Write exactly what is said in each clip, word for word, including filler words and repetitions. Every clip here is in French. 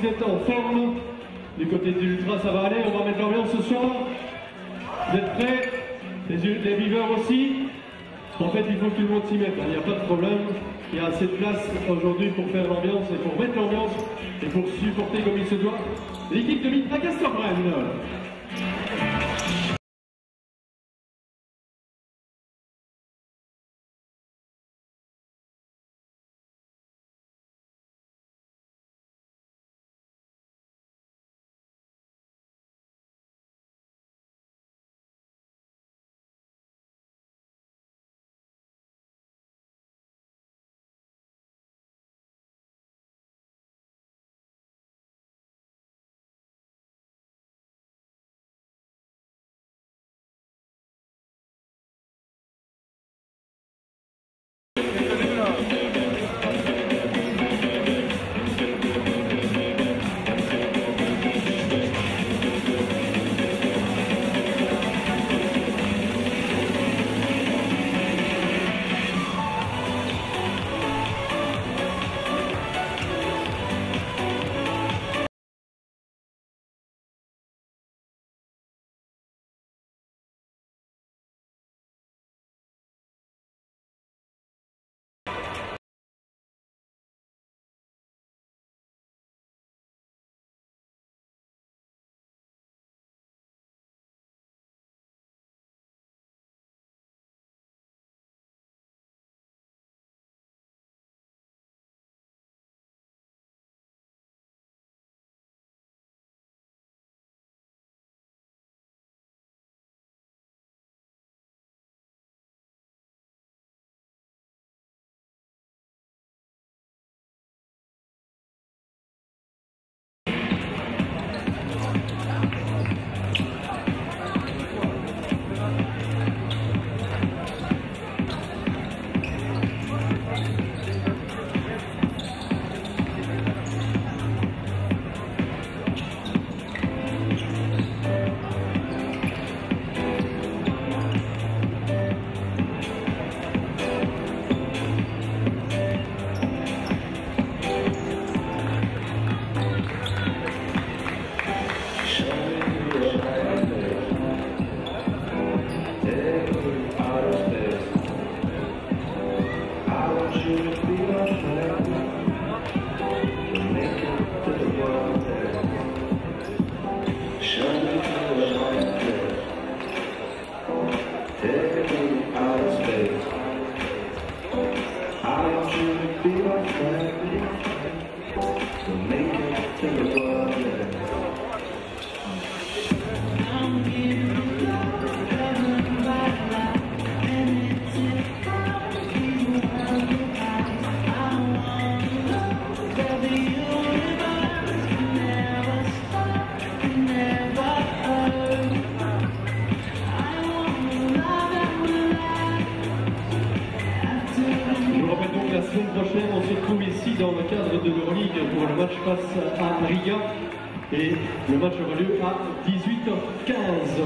vous êtes en forme. Du côté des ultras, ça va aller. On va mettre l'ambiance ce soir. Vous êtes prêts? Les, les viveurs aussi. En fait, il faut que tout le monde s'y mette. Il n'y a pas de problème. Il y a assez de place aujourd'hui pour faire l'ambiance et pour mettre l'ambiance et pour supporter comme il se doit l'équipe de Mitra Castorbrenne. Dans le cadre de l'Euroleague pour le match face à Riga et le match aura lieu à dix-huit heures quinze.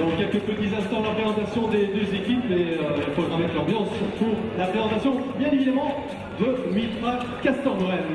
Dans quelques petits instants, la présentation des deux équipes et euh, il faudra mettre l'ambiance pour la présentation, bien évidemment, de Mitra Castor-Brenne.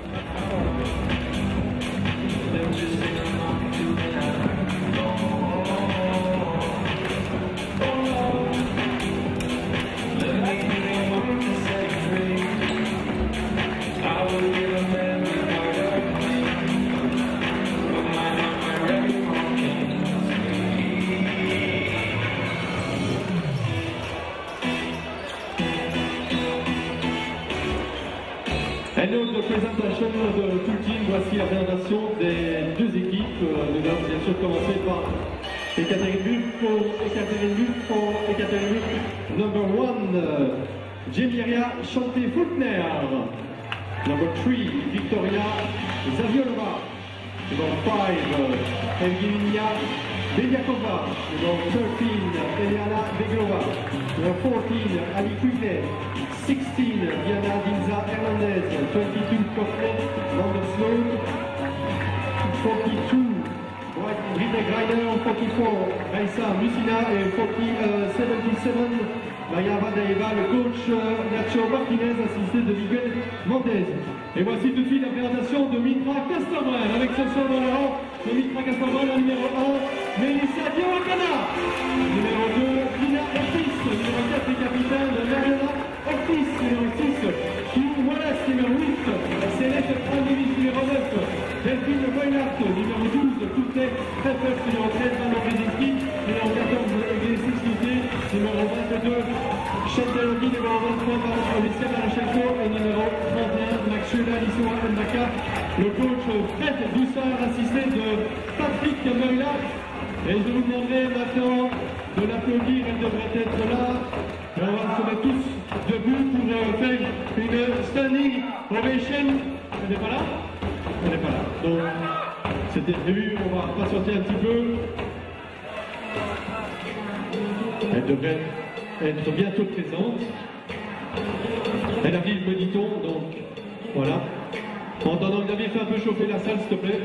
And now the presentation de tout le team, voici la présentation des deux équipes. Nous allons bien sûr commencer par Ekaterinburg pour Ekaterinburg pour Ekaterinburg. Number one, Jemiria Chante-Fulkner. Number three, Victoria Zaviolova. Number five, Evgenia Belyakova. Number thirteen, Eliana Beglova. Number fourteen, Ali Kuivet. sixteen, Diana Dinza Hernandez. twenty-two, Coughlin Vandersloot. forty-two, Rita Grider. forty-four, Raissa Musina. Et forty, uh, seventy-seven, Maya Vadaeva, le coach uh, Nacho Martinez, assisté de Miguel Mendez. Et voici tout de suite la présentation de Mitra Castor-Brenne, avec ce soir dans le rang de Mitra Castor-Brenne, la numéro un, Melissa Diawakana. Numéro deux, Lina Ortiz. Numéro quatre, le capitaine de Mariana Ortiz. Numéro six, Hugh Wallace. Numéro huit, Céleste Andévis. Numéro neuf, Delphine Boynart. Numéro douze, Courtney Treffers. Numéro treize, Manon Brzezinski. Numéro quatorze, Iglesias Luté. Numéro vingt-deux, Chantal Ogi. Numéro vingt-trois, Alicia Marachenko. Et numéro trente et un, Maxula Lissoa Mbaka. Le coach Fred Doussard, assisté de Patrick Meula. Et je vous demanderai maintenant de l'applaudir, elle devrait être là. Et on va se mettre tous debout pour euh, faire une standing ovation. Elle n'est pas là? Elle n'est pas là. Donc, c'était prévu, on va patienter un petit peu. Elle devrait être bientôt présente. Elle arrive, me dit-on, donc voilà. En attendant, Xavier, fais un peu chauffer la salle, s'il te plaît.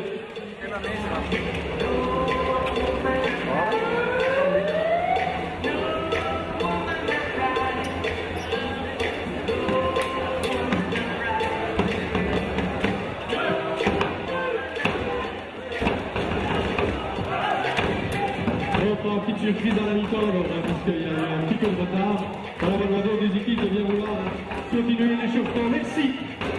On prend une petite surprise dans la mi-temps, parce qu'il y a eu un petit peu de retard. On va demander aux deux équipes de bien vouloir continuer l'échauffement. Merci.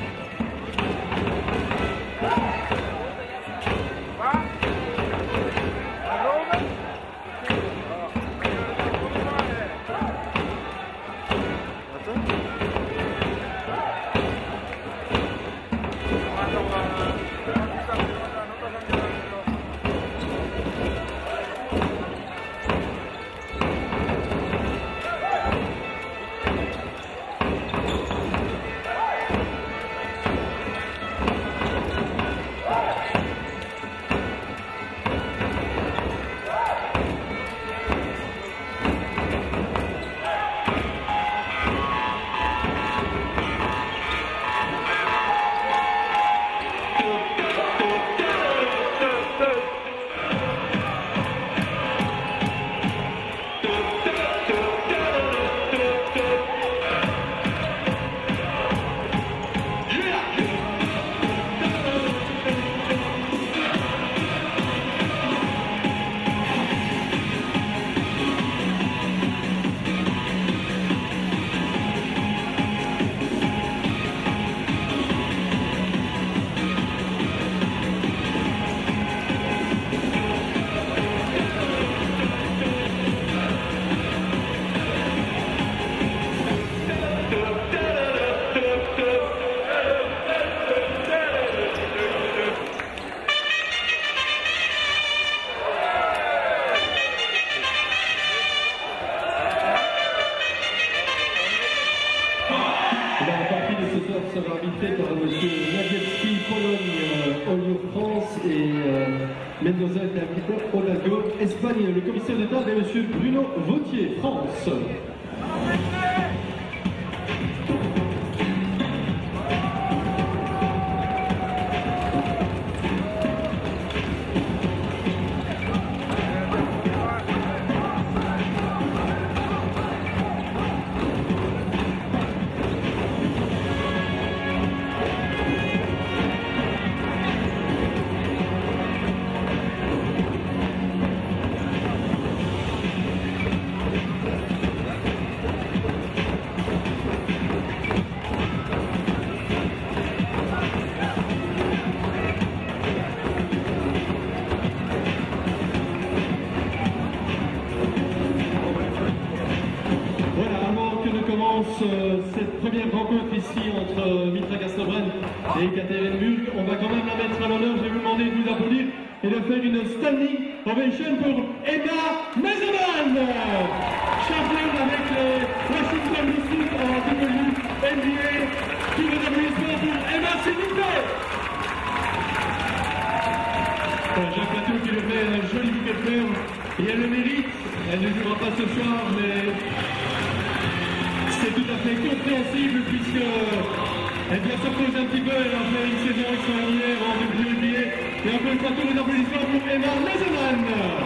Sera invité par M. Nagielski, Pologne, euh, Olio France et euh, Mendoza Olago, Espagne. Le commissaire de table est M. Bruno Vautier, France. première rencontre ici entre Mitra Castobrand et Ekaterinburg. On va quand même la mettre à l'honneur. Je vais vous demander de vous applaudir et de faire une standing ovation pour Emma Meserman, championne avec les Washington Mystics en W N B A. Tous les applaudissements pour Emma, s'il vous plaît. Jacques Plateau qui lui fait un joli bouquet de fleurs et elle le mérite. Elle ne jouera pas ce soir, mais c'est tout à fait compréhensible puisque elle vient se reposer un petit peu. Elle a fait une saison extraordinaire en W N B A. Et encore une fois, tous les applaudissements pour Emma Meserman.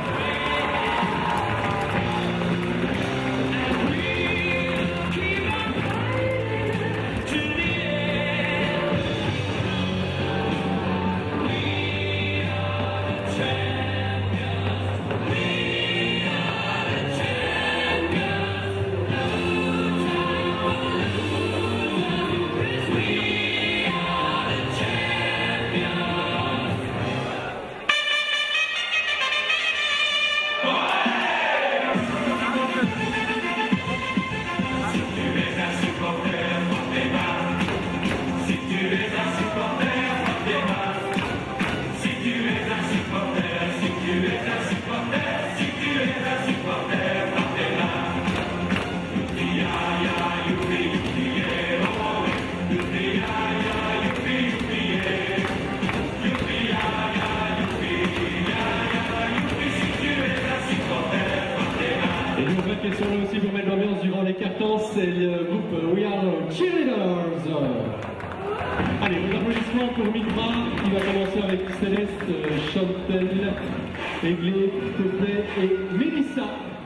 Qui sont là aussi pour mettre l'ambiance durant les cartons, c'est le groupe We Are Cheerleaders. Allez, un applaudissement pour Mitra qui va commencer avec Céleste, Chantel, Aiglé, Pepe et Mélissa.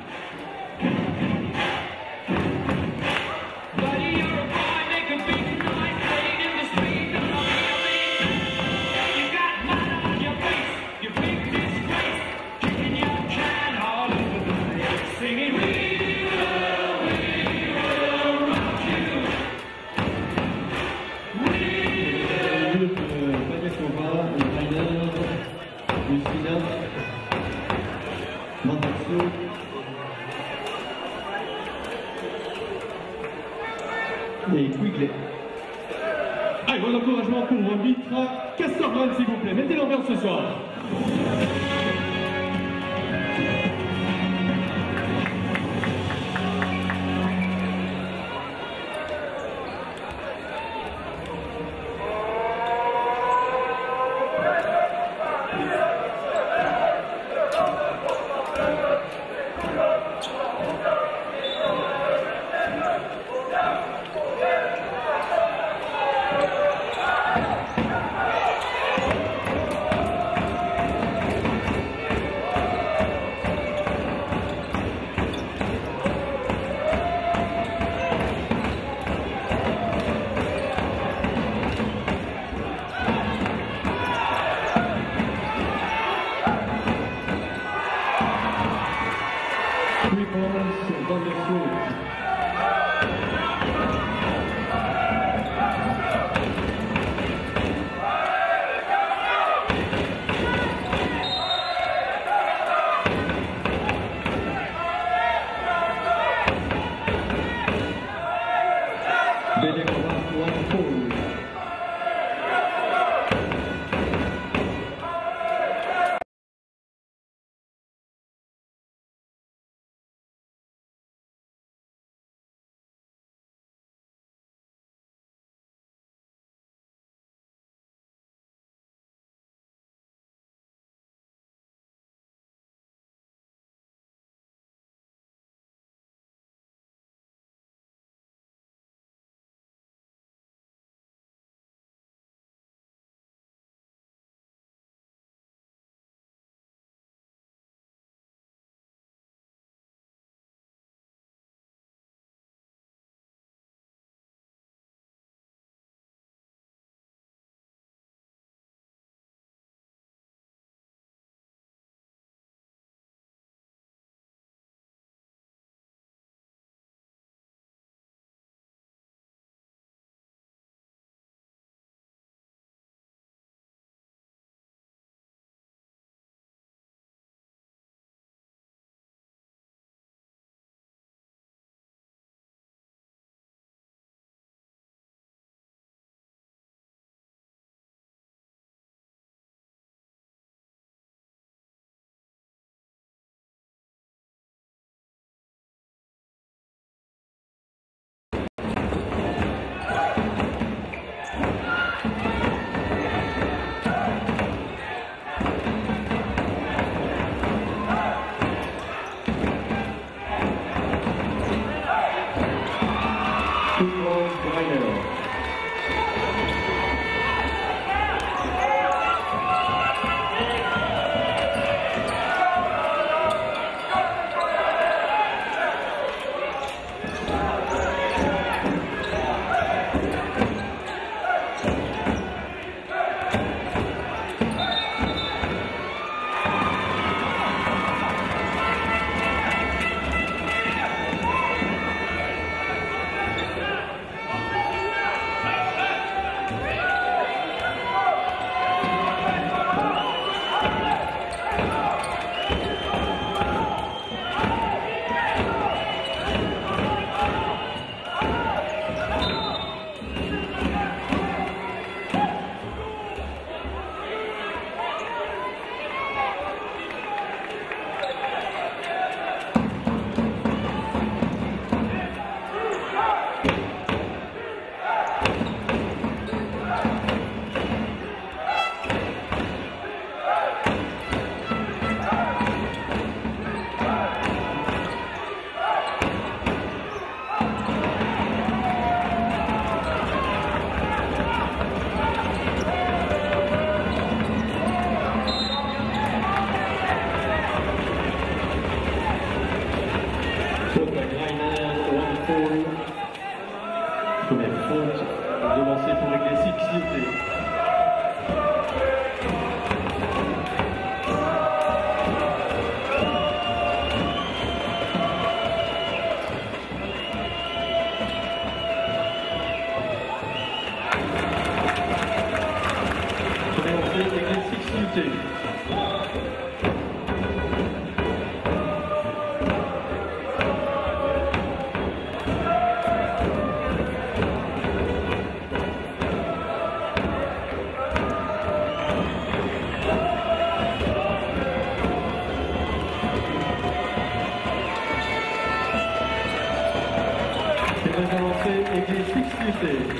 Et Quigley. Allez, bon encouragement pour Mitra Castobrand, s'il vous plaît. Mettez l'ambiance ce soir. Dans le foot. Greiner. Première faute devancée pour régler six unités. Première lancée, régler six unités. Deuxième lancée, église six unités.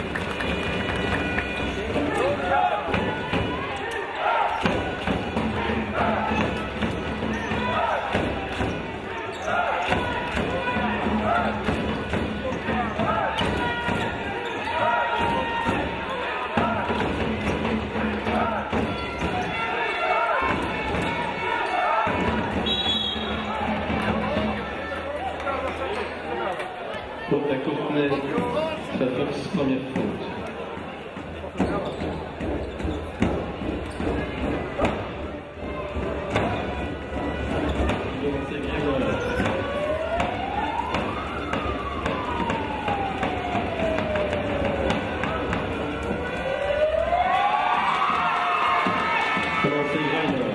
Faute à Courtenay, sa force première faute. Devancé Grégoire. Devancé Greiner.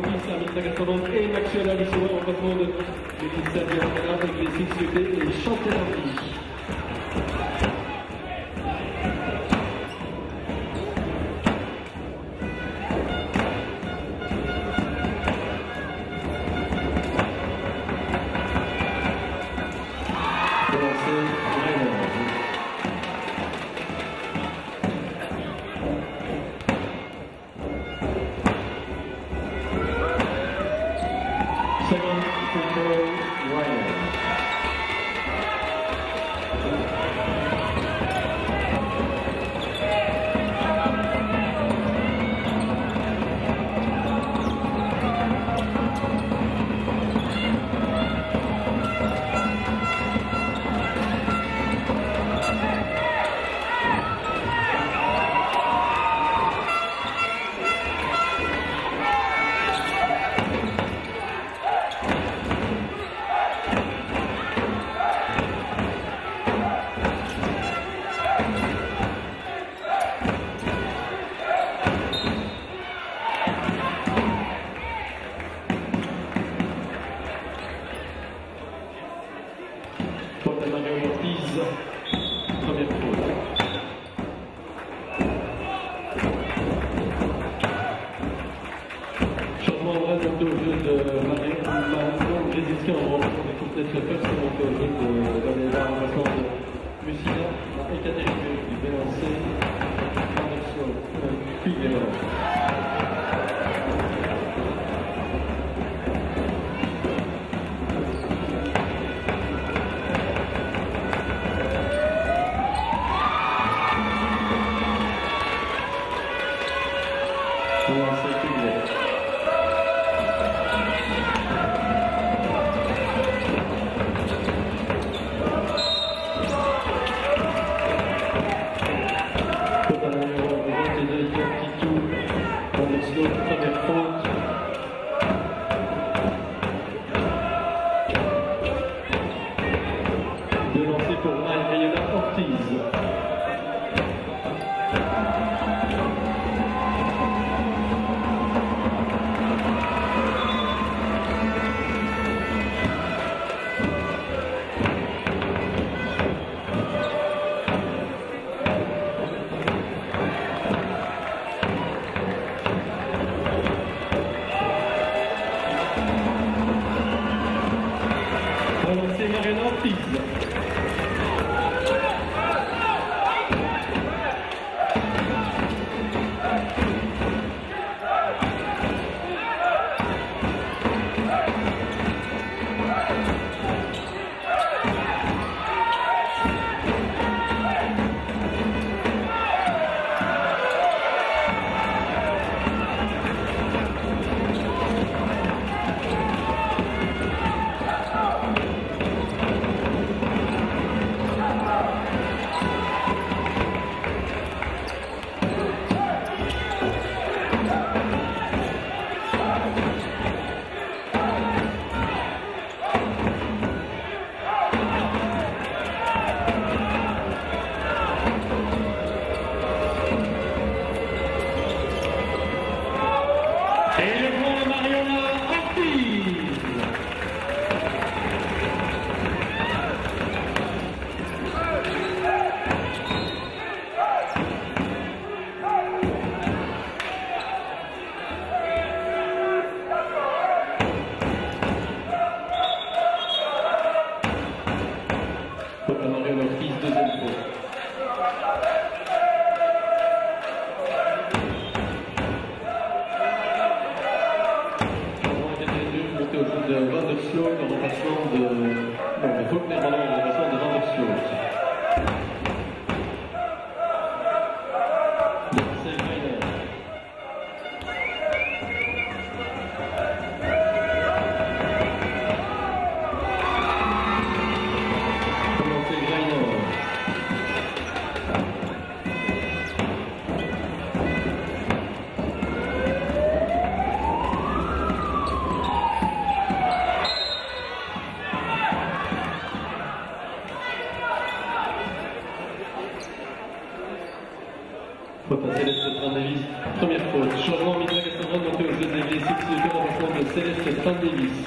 Ortiz, Amita Gaston et Maxwell Aliso, en remplacement de l'équipe Sabia avec les six U T et les Chantal Ortiz. Second control Ryan. Mario Ortiz, première faute. Changement vrai donc au jeu de Mario Grésiskin en remplaçant des complètes surfaces, donc au jeu de Valéva en remplaçant de Lucina et Catherine qui devait lancer Anderson, puis l'erreur. De lancer pour Mariana Ortiz. Relancer Mariana Ortiz. Et le point de Mariana Ortiz. Pour Mariana Ortiz, deuxième point. De Vandersloot en remplacement de... Non, de Faulkner en remplacement de Vandersloot. C'est Greiner. Comment c'est Greiner? Céleste Stan-Davis.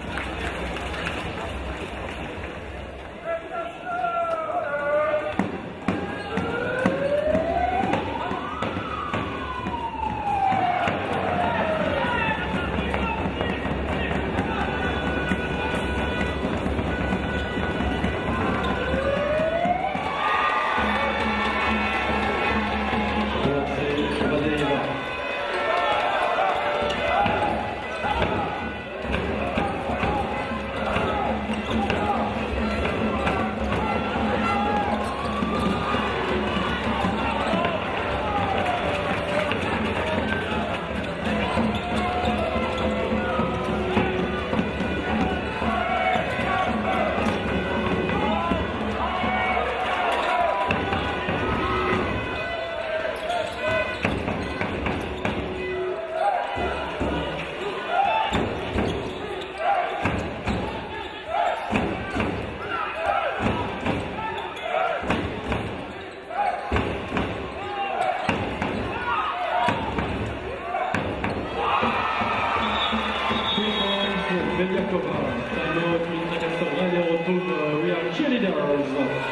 We are cheerleaders.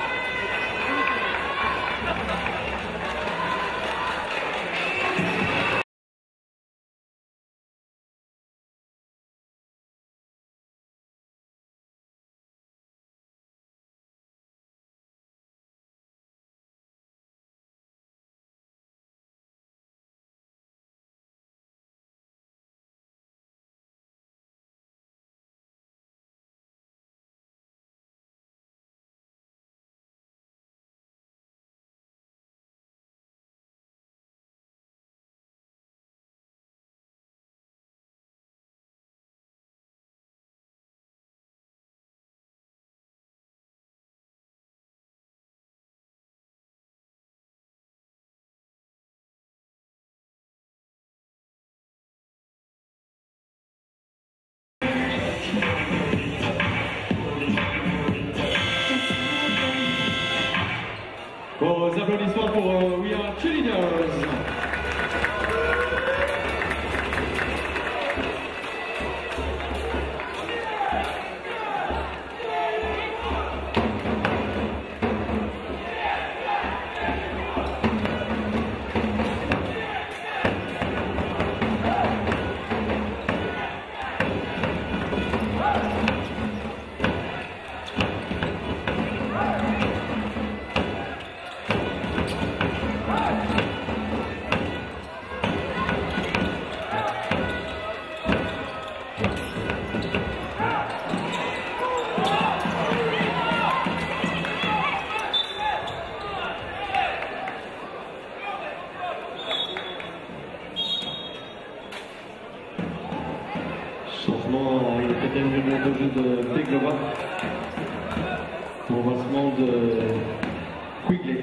Vos applaudissements pour uh, We Are Cheerleaders. Changement à la quatrième journée de jeu de Teglova. Remplacement de Quigley.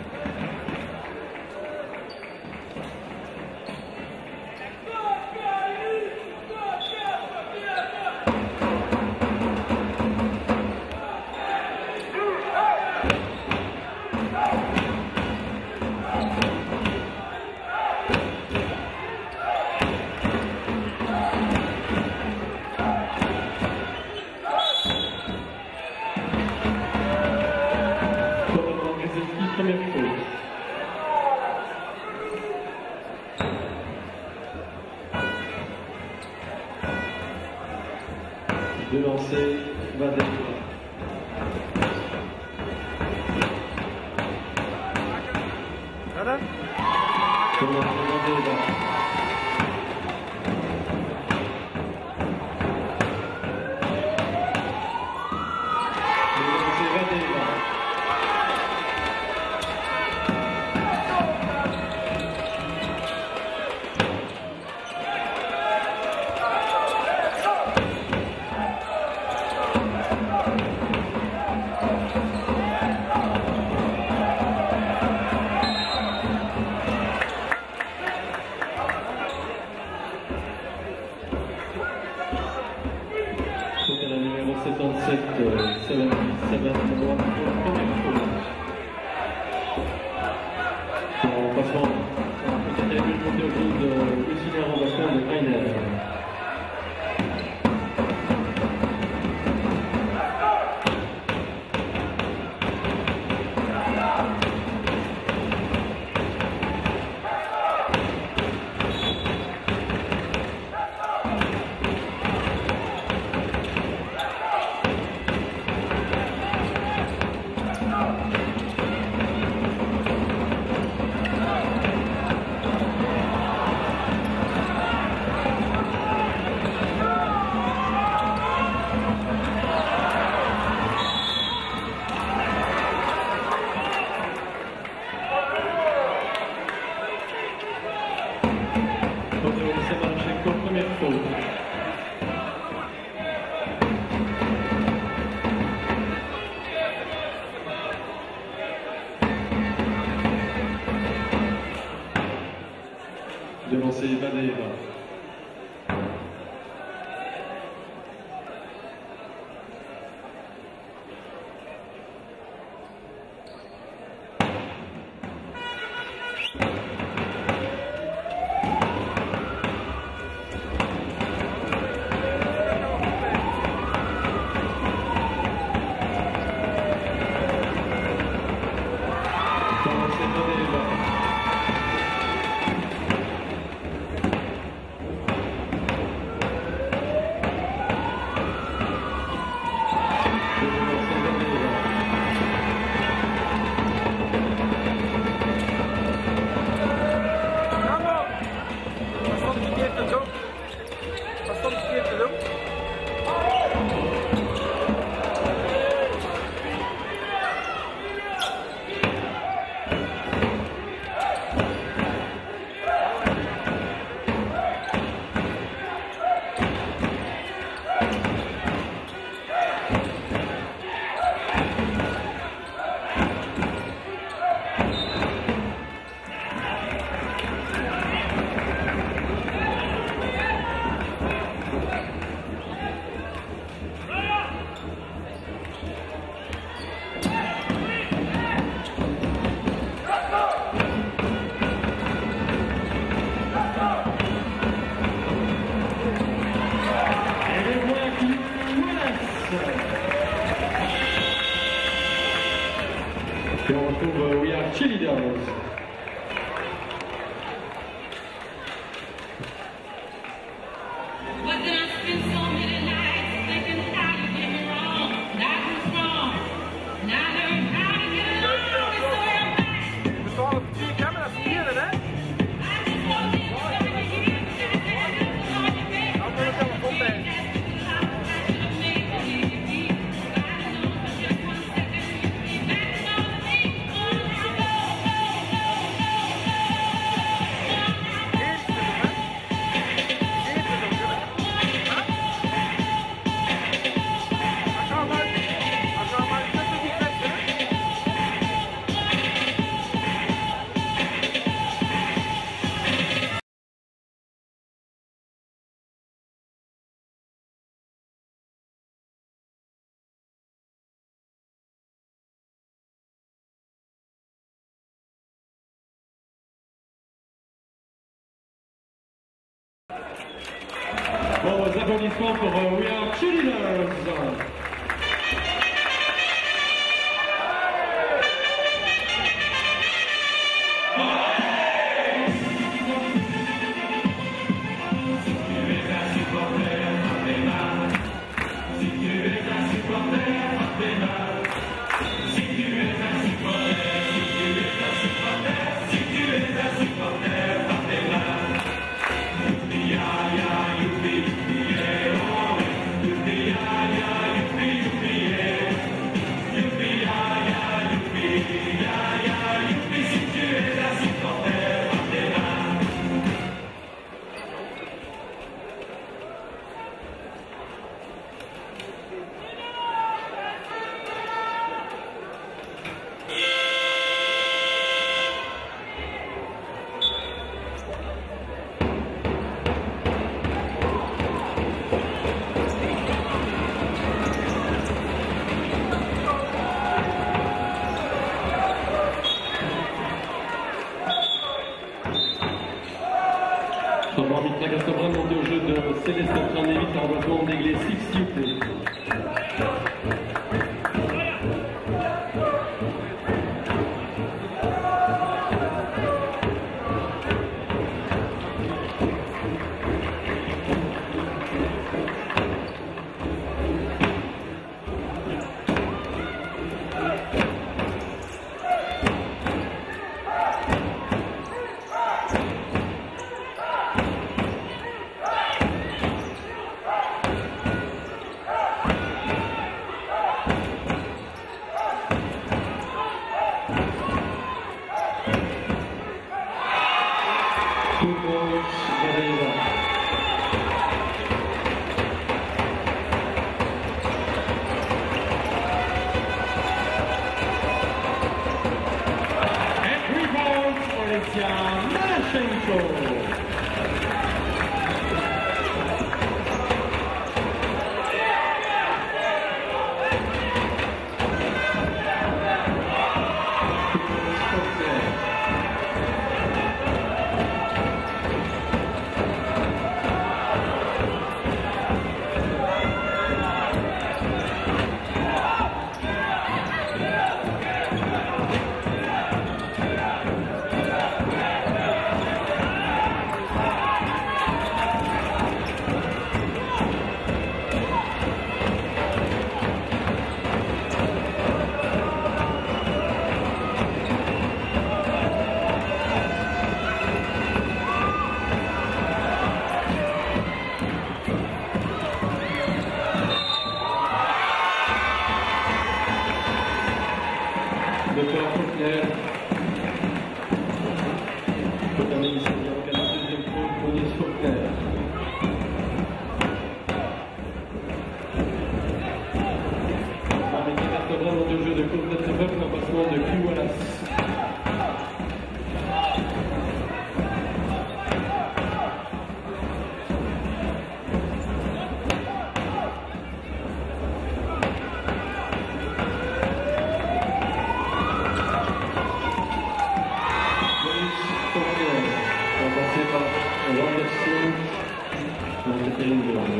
Première faute. De lancer, va derrière. Voilà. Comment demander là. C'était la numéro soixante-sept, soixante-dix-sept, première faute. En passant, peut-être qu'il y a eu une montée au jeu de Lucien en remplacement de Heiner. c'est Vadeva. Et on retrouve uh, We Are Cheerleaders. Bon, les applaudissements pour uh, We Are Cheerleaders. Notre arbitre Gaston monté au jeu de Céleste Tranévit en remplacement d'Aiglé six U P. André.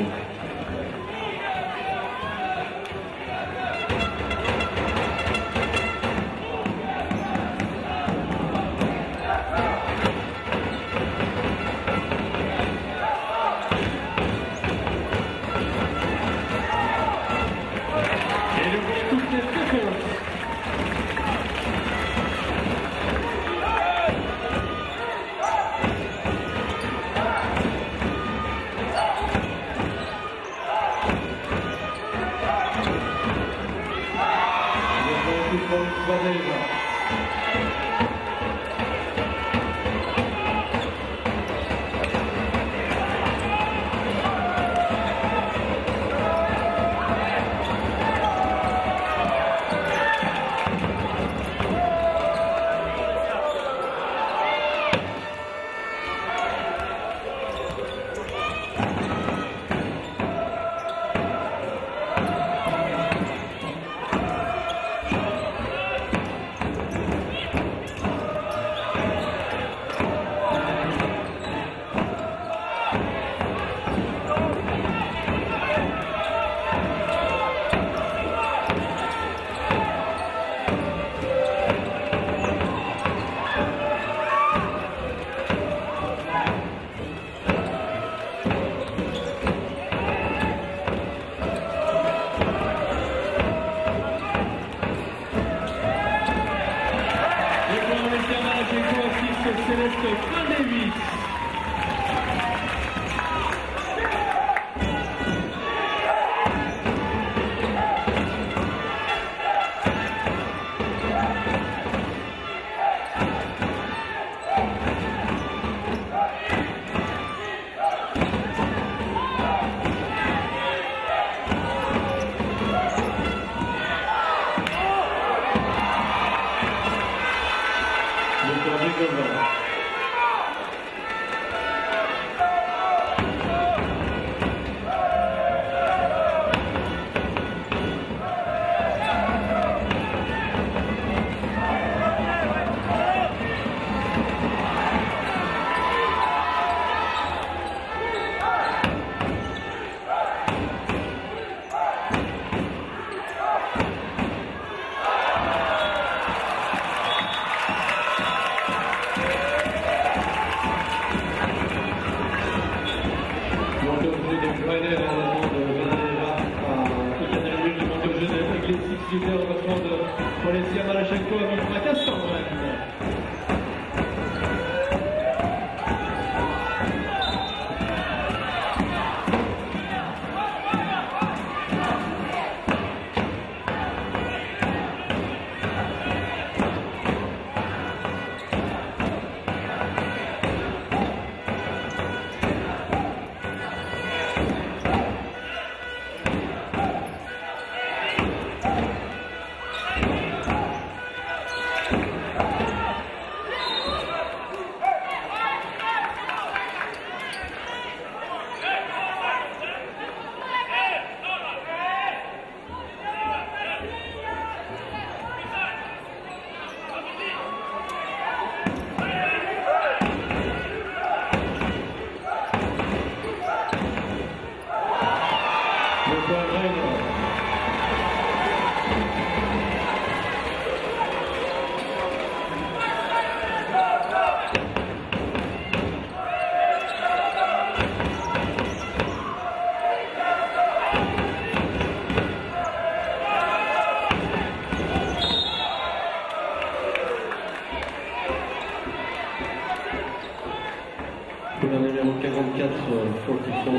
Pour la numéro quarante-quatre, faute sur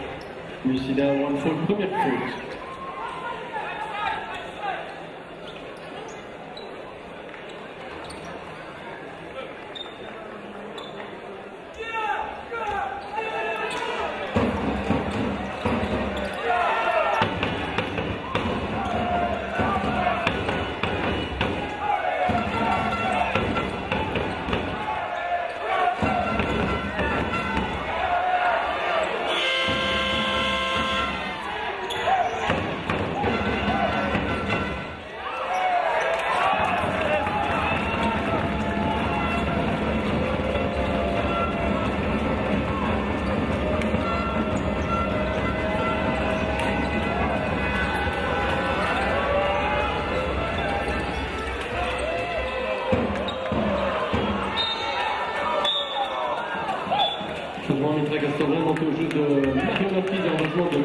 Lucida, one faute, première faute.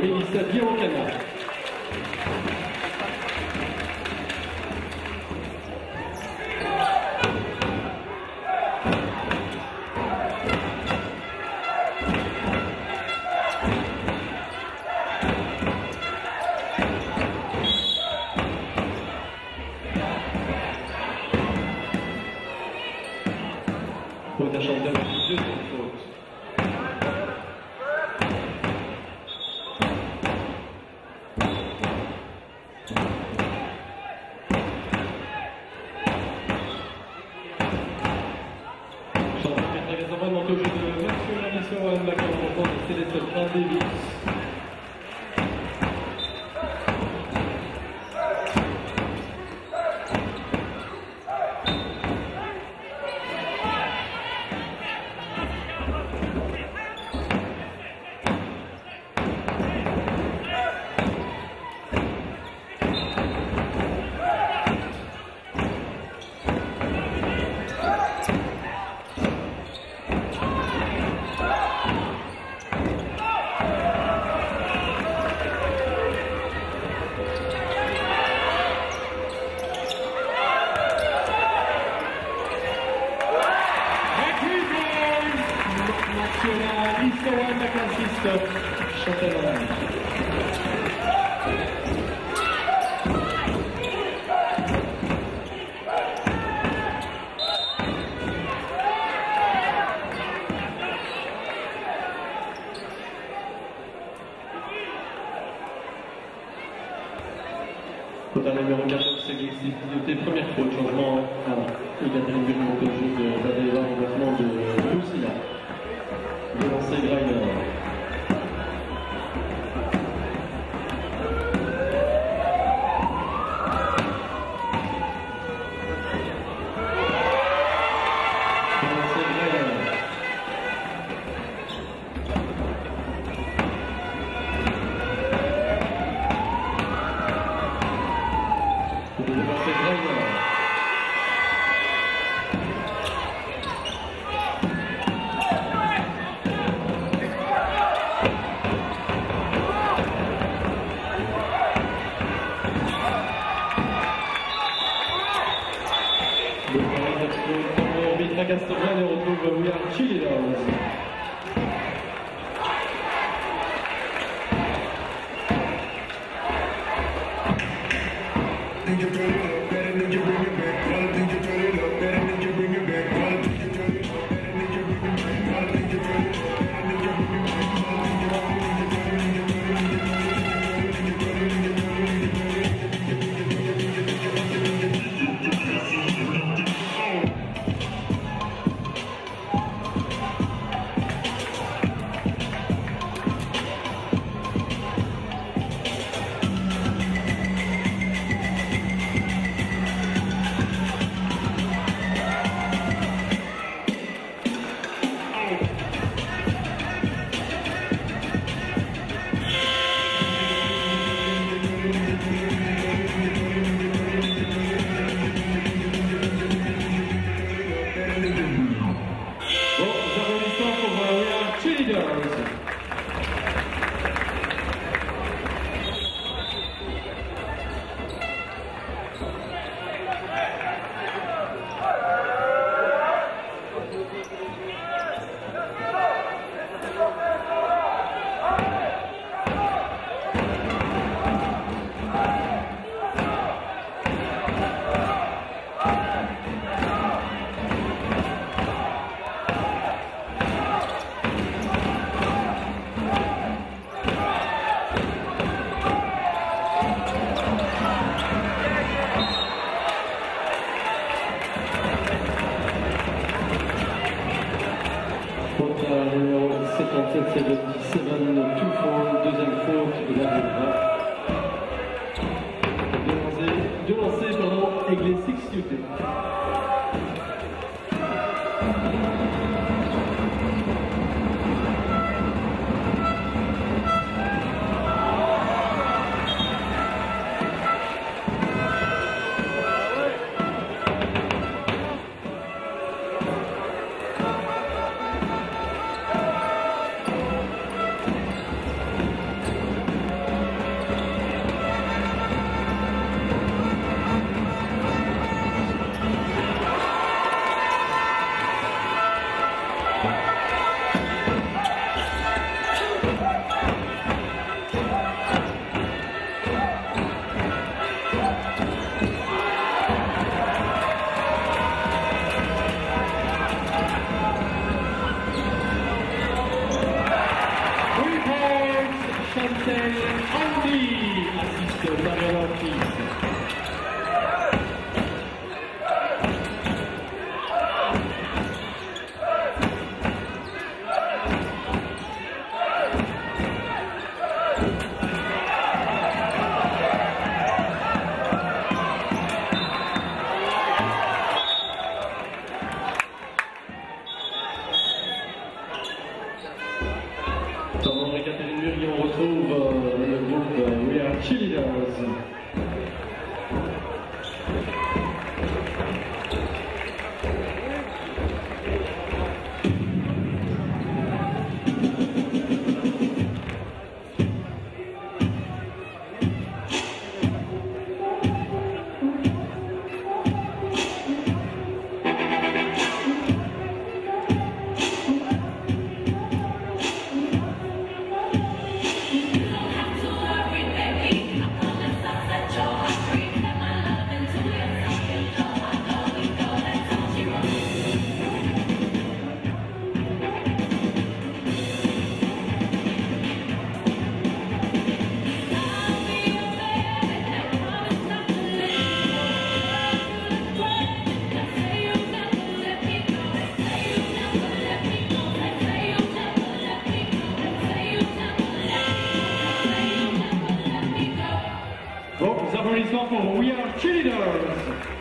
Mélissa Biancana. Faute à Chantal, deuxième faute. Chantal qui est très vraiment au jeu de Maxime Alisson à la conférence de Céleste Davis. National Histoire de classiste Chantal Henry. Total numéro quatorze, c'est l'exclusivité, première faute, changement à Ekaterine Burmont au jeu de Badeva, remplacement de Lucilla. De lancer Greiner. Castorban et retrouve We Are Cheerleaders. Numéro soixante-sept, c'est le dix-sept, tout faute, deuxième faute de la de lancer, pardon, Aigle six U T. capitaine Andy assiste Marion Ortiz. Dans mon Ekaterinburg, on retrouve euh, le groupe euh, We Are Cheerleaders. Bon, les applaudissements pour We Are Cheerleaders.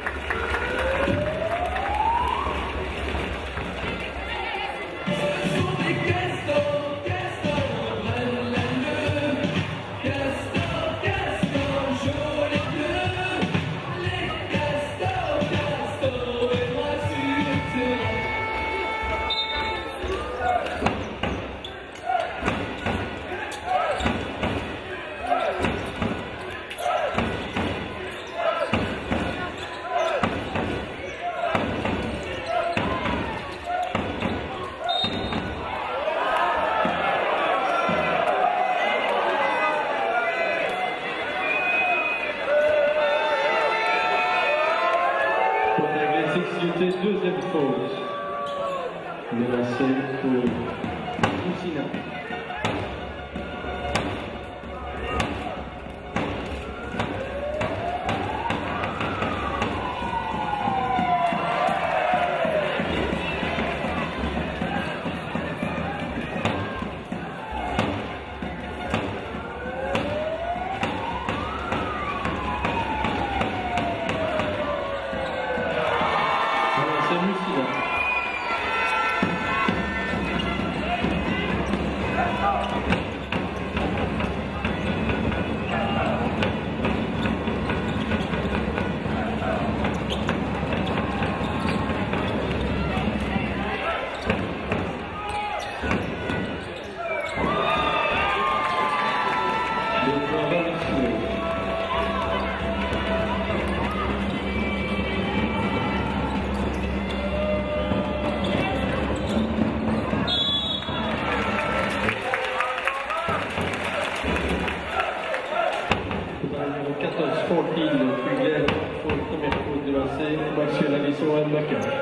Deuxième faute. Le lancer pour Lucina. quatorze quatorze, Pugel, pour le premier coup de lancer, Maxwell Alisson et Maca.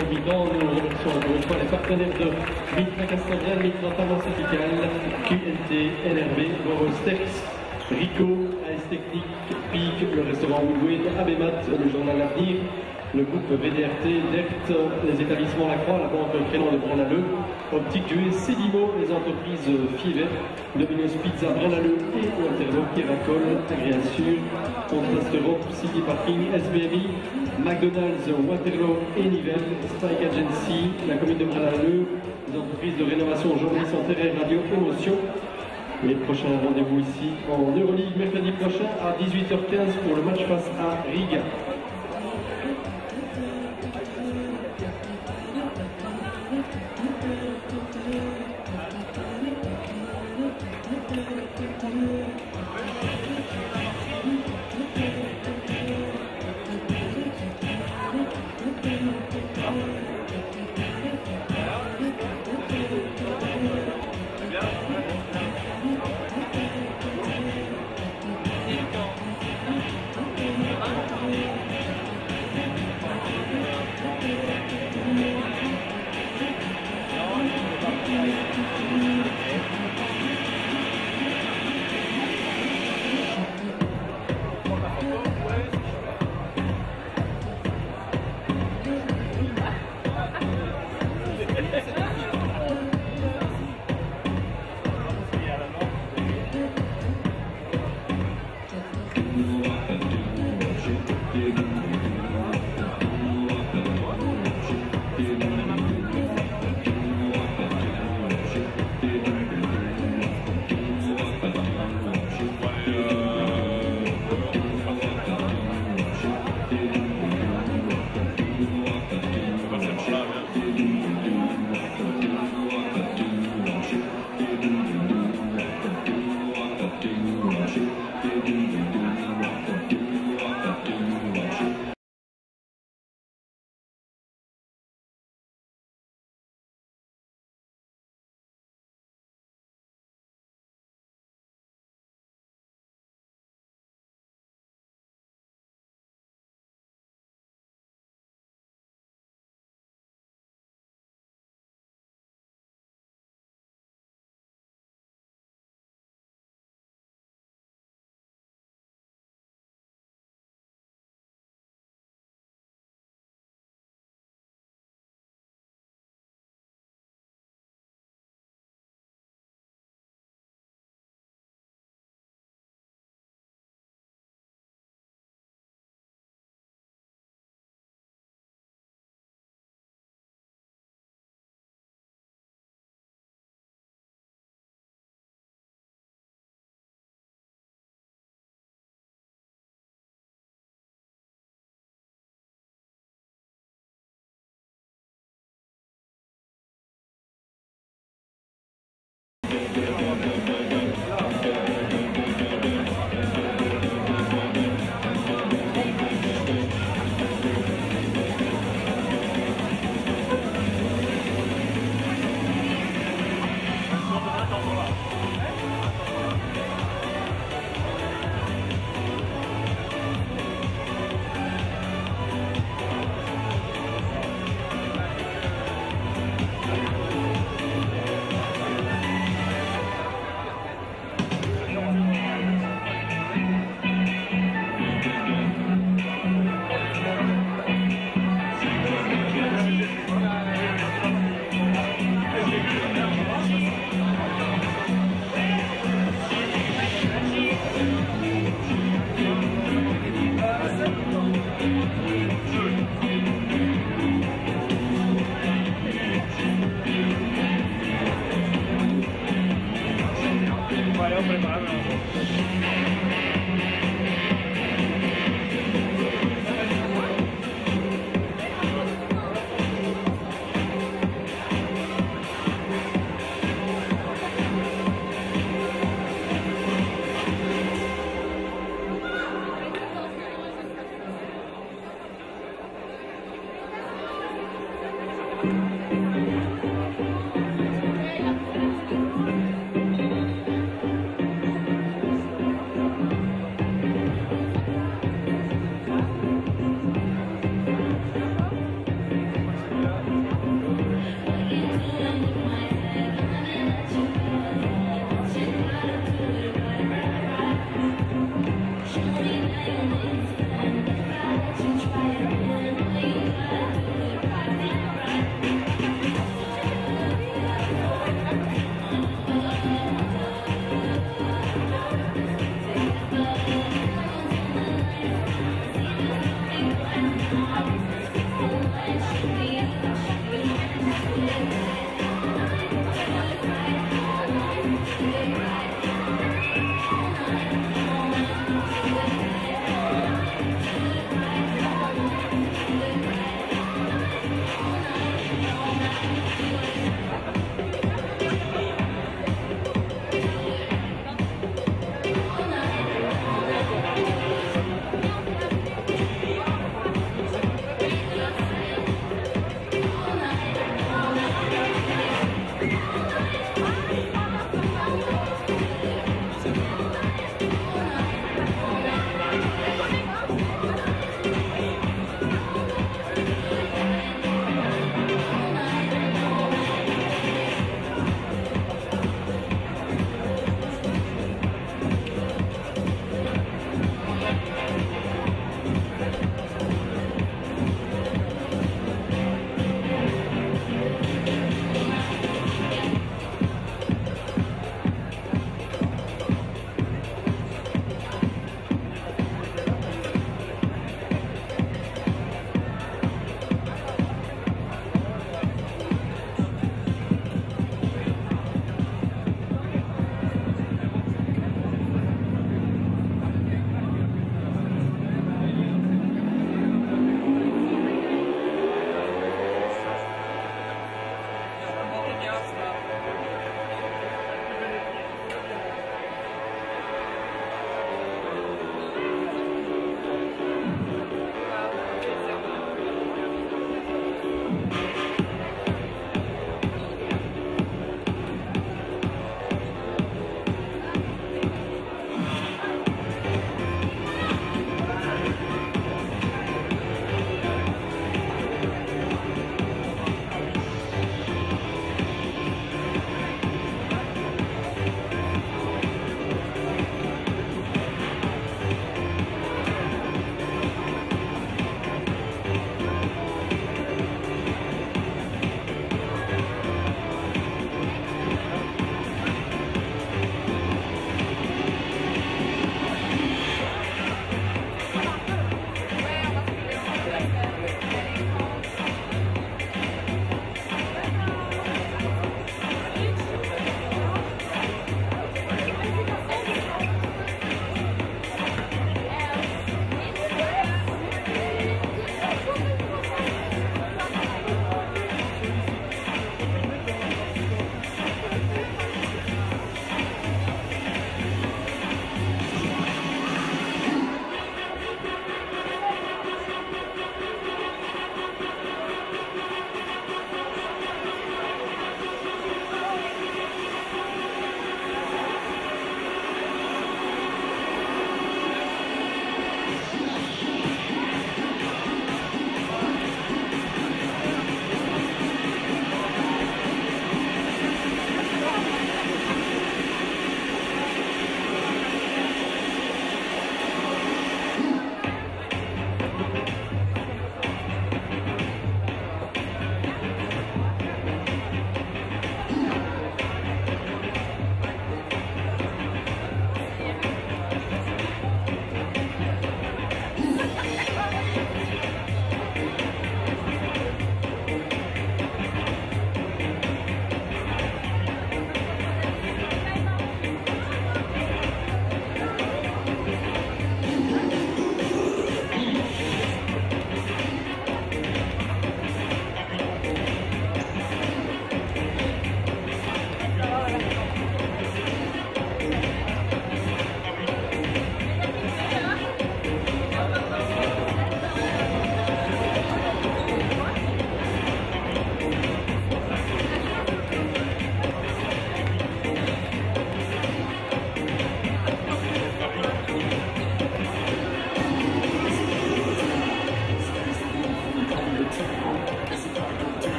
seconde mi-temps. Nous remercions encore une fois les partenaires de Mitra Castorial, Mitra Pharmaceutical, Q N T, N R B, Borostex, Rico, A S Technique, P I C, le restaurant Woodway, Abemat, le journal L'Avenir, le groupe V D R T, D E R T, les établissements Lacroix, la banque Prénom de Braine-l'Alleud, Optique Duet, Cédimo, les entreprises Fivet, Domino's Pizza Braine-l'Alleud et Waterloo, Kiracol, Agréation, Contraste Europe, City Parking, S B M I, McDonald's, Waterloo et Nivelles, Spike Agency, la commune de Braine-l'Alleud, les entreprises de rénovation Journée Santé et Radio Émotion. Les prochains rendez-vous ici en Euroleague mercredi prochain à dix-huit heures quinze pour le match face à Riga.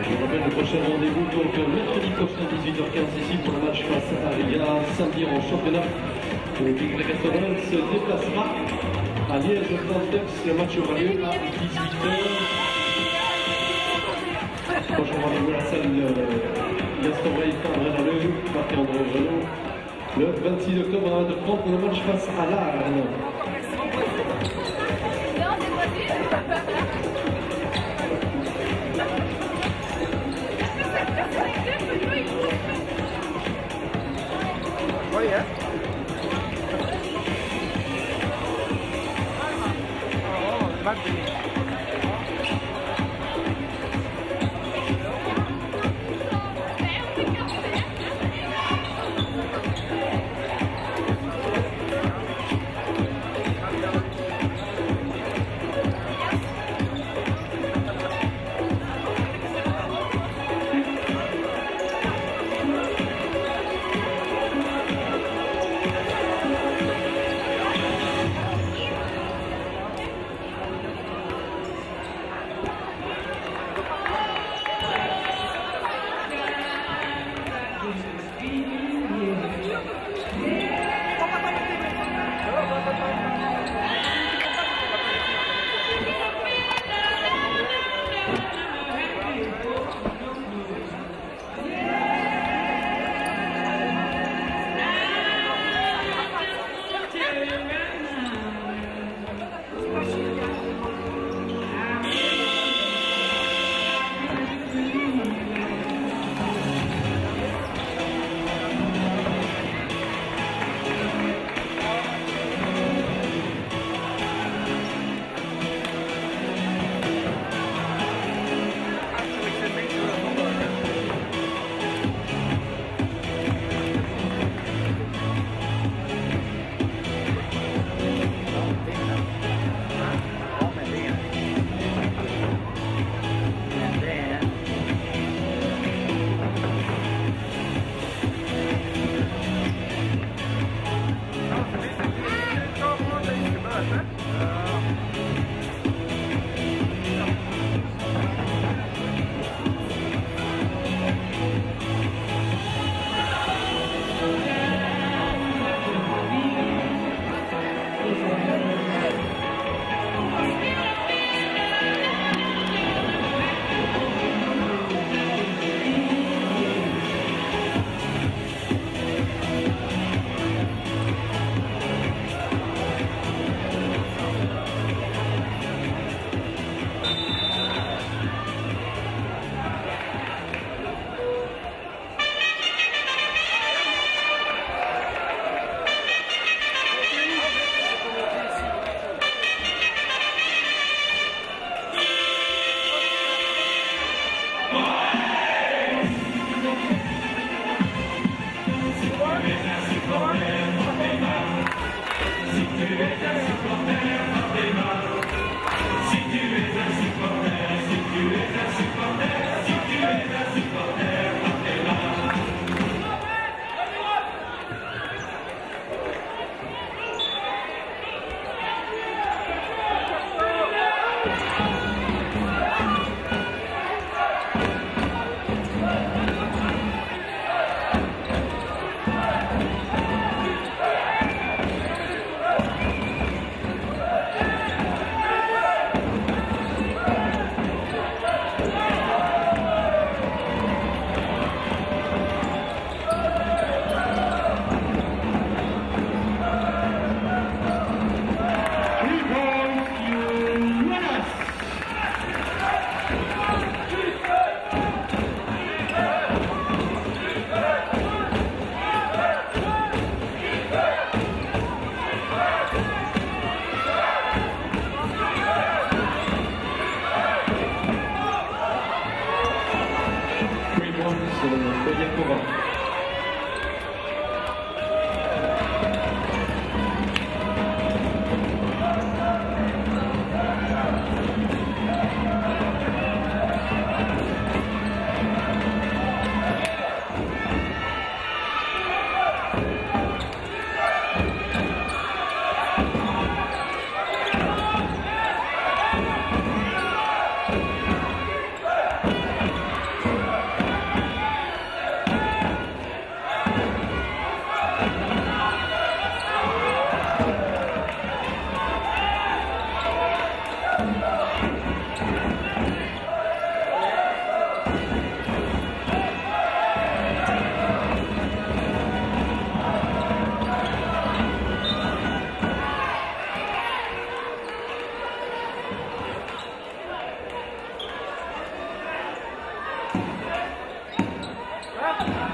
Je rappelle le prochain rendez-vous donc mercredi prochain dix-huit heures quinze ici pour le match face à Riga. Samedi en championnat, le Big quatre-vingts se déplacera à Liège-Plantex. Le match aura lieu à dix-huit heures. Prochain rendez-vous à la salle Gaston Ray Fandre-Nalleux, Marc-André Renaud. Le vingt-six octobre à vingt heures trente pour le match face à l'Arne. Oh yeah. Oh, might be.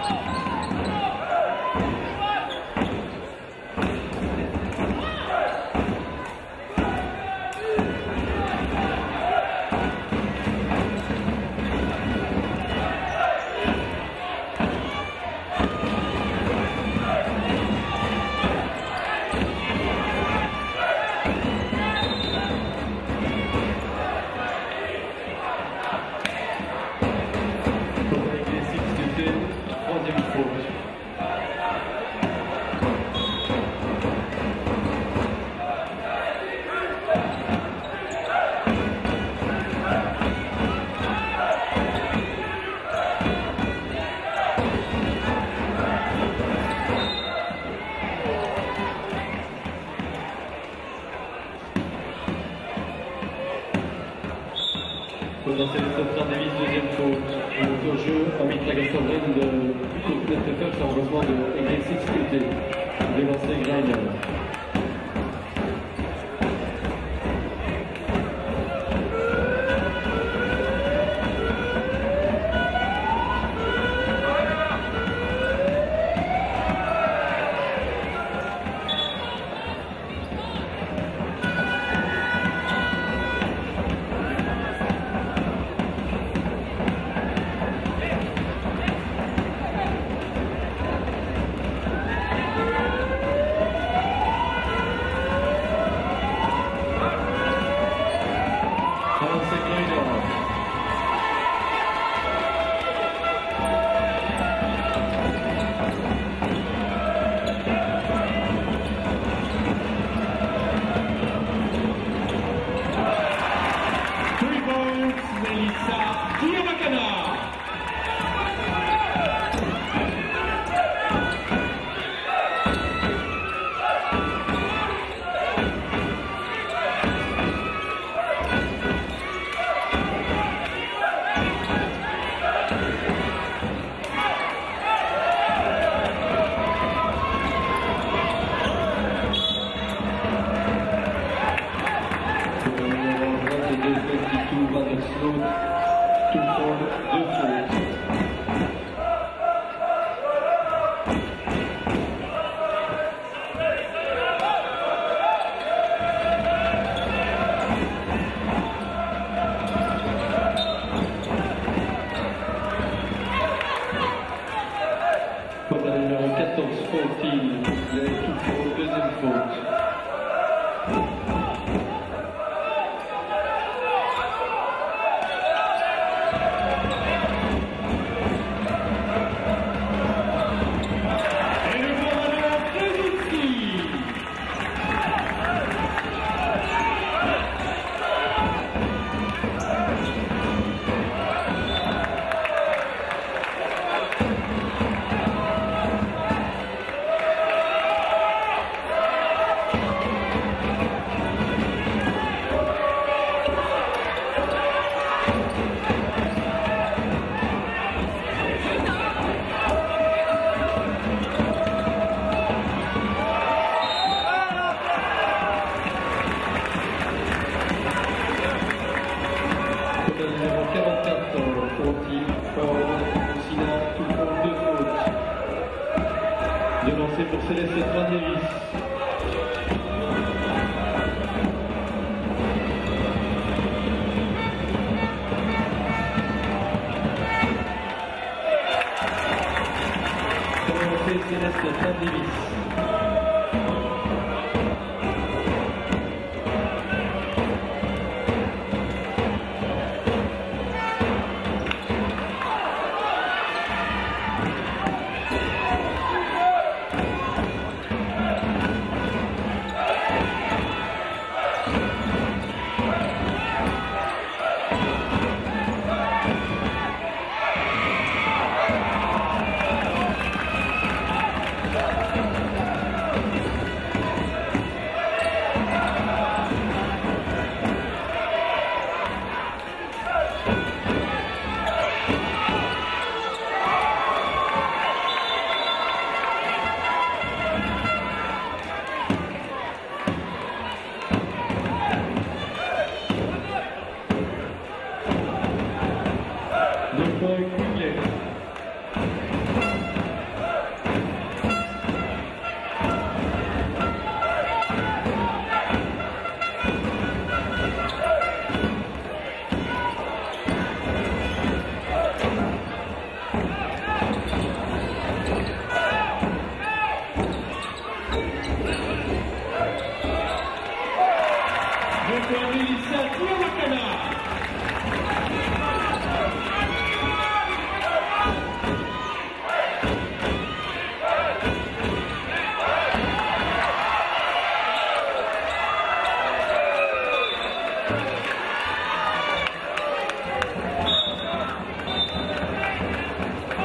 Dans cette Sopran Davis, deuxième faute. On est au jeu, Amit Lagasovrine de Courtenay Treffel, en engagement de Egg six côté. Délancé Greiner. Pour Céleste Sopran Davis. Céleste Sopran Davis. Thank you.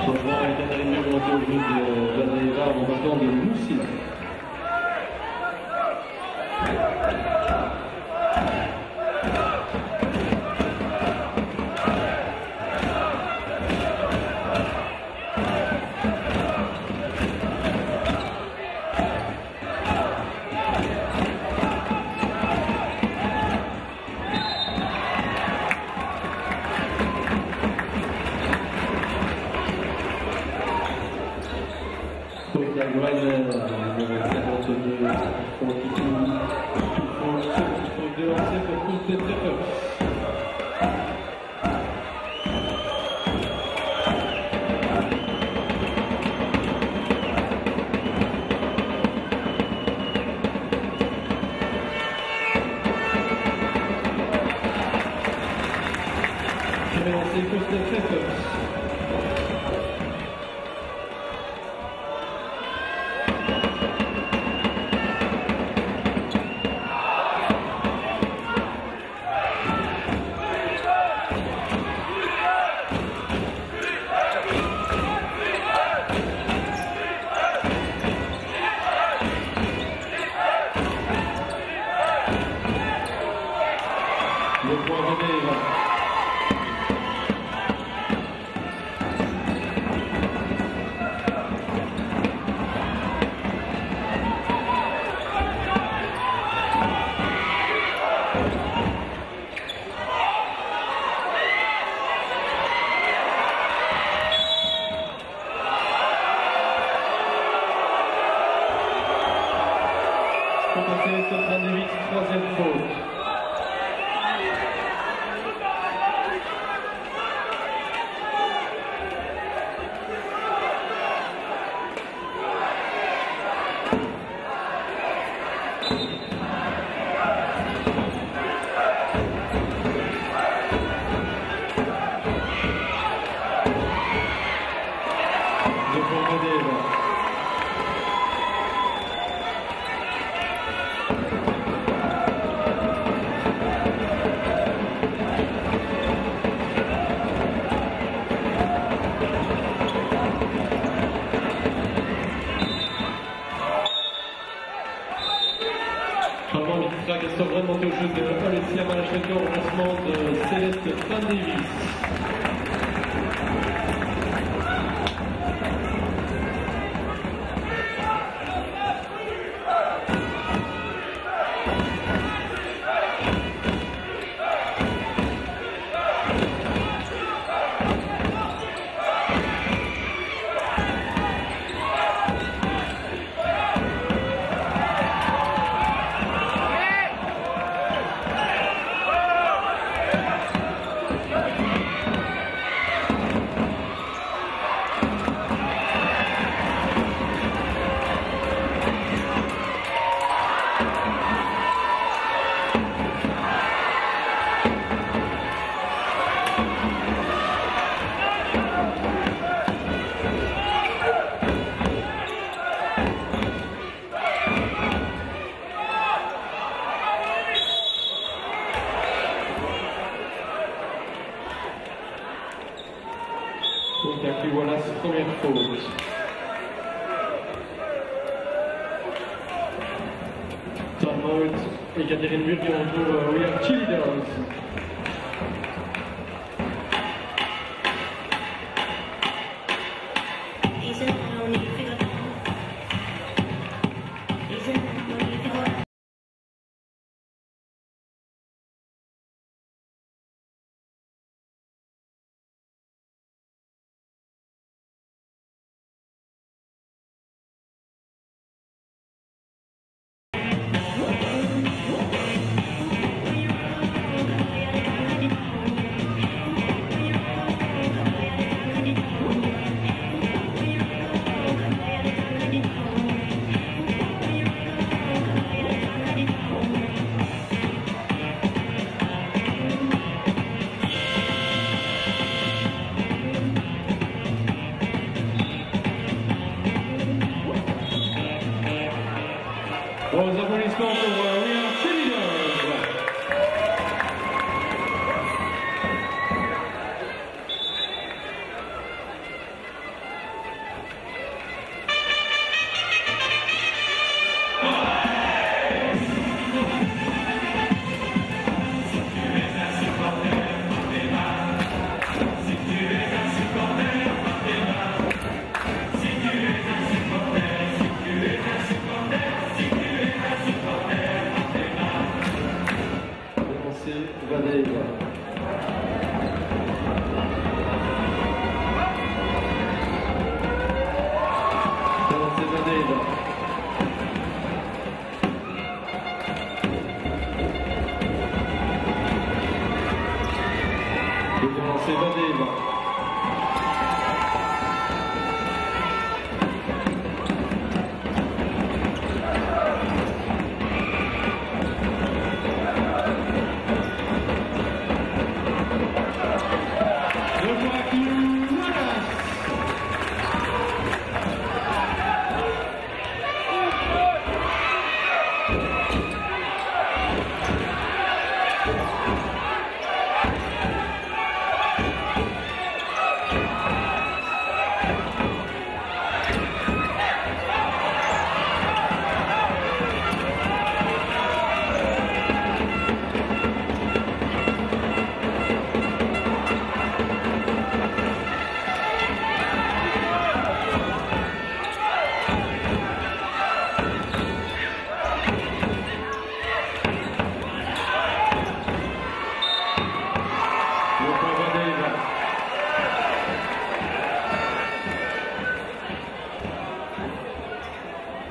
Changement avec Catherine Mur remonté au jeu de Vaneva en remplacement de Moussina. Troisième faute. Gaston vraiment au jeu de Alessia Malacheka au remplacement de Céleste Fan-Davis. Donc aquí voilà sa première faute. Tom Holt et Catherine Mur qui retrouvent euh, We Are Cheerleaders.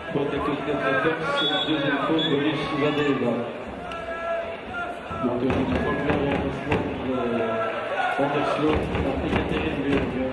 Faute de réflexe, deuxième faute, Boris Zadeva. Donc, je crois que là, Andersson, Ekaterinburg.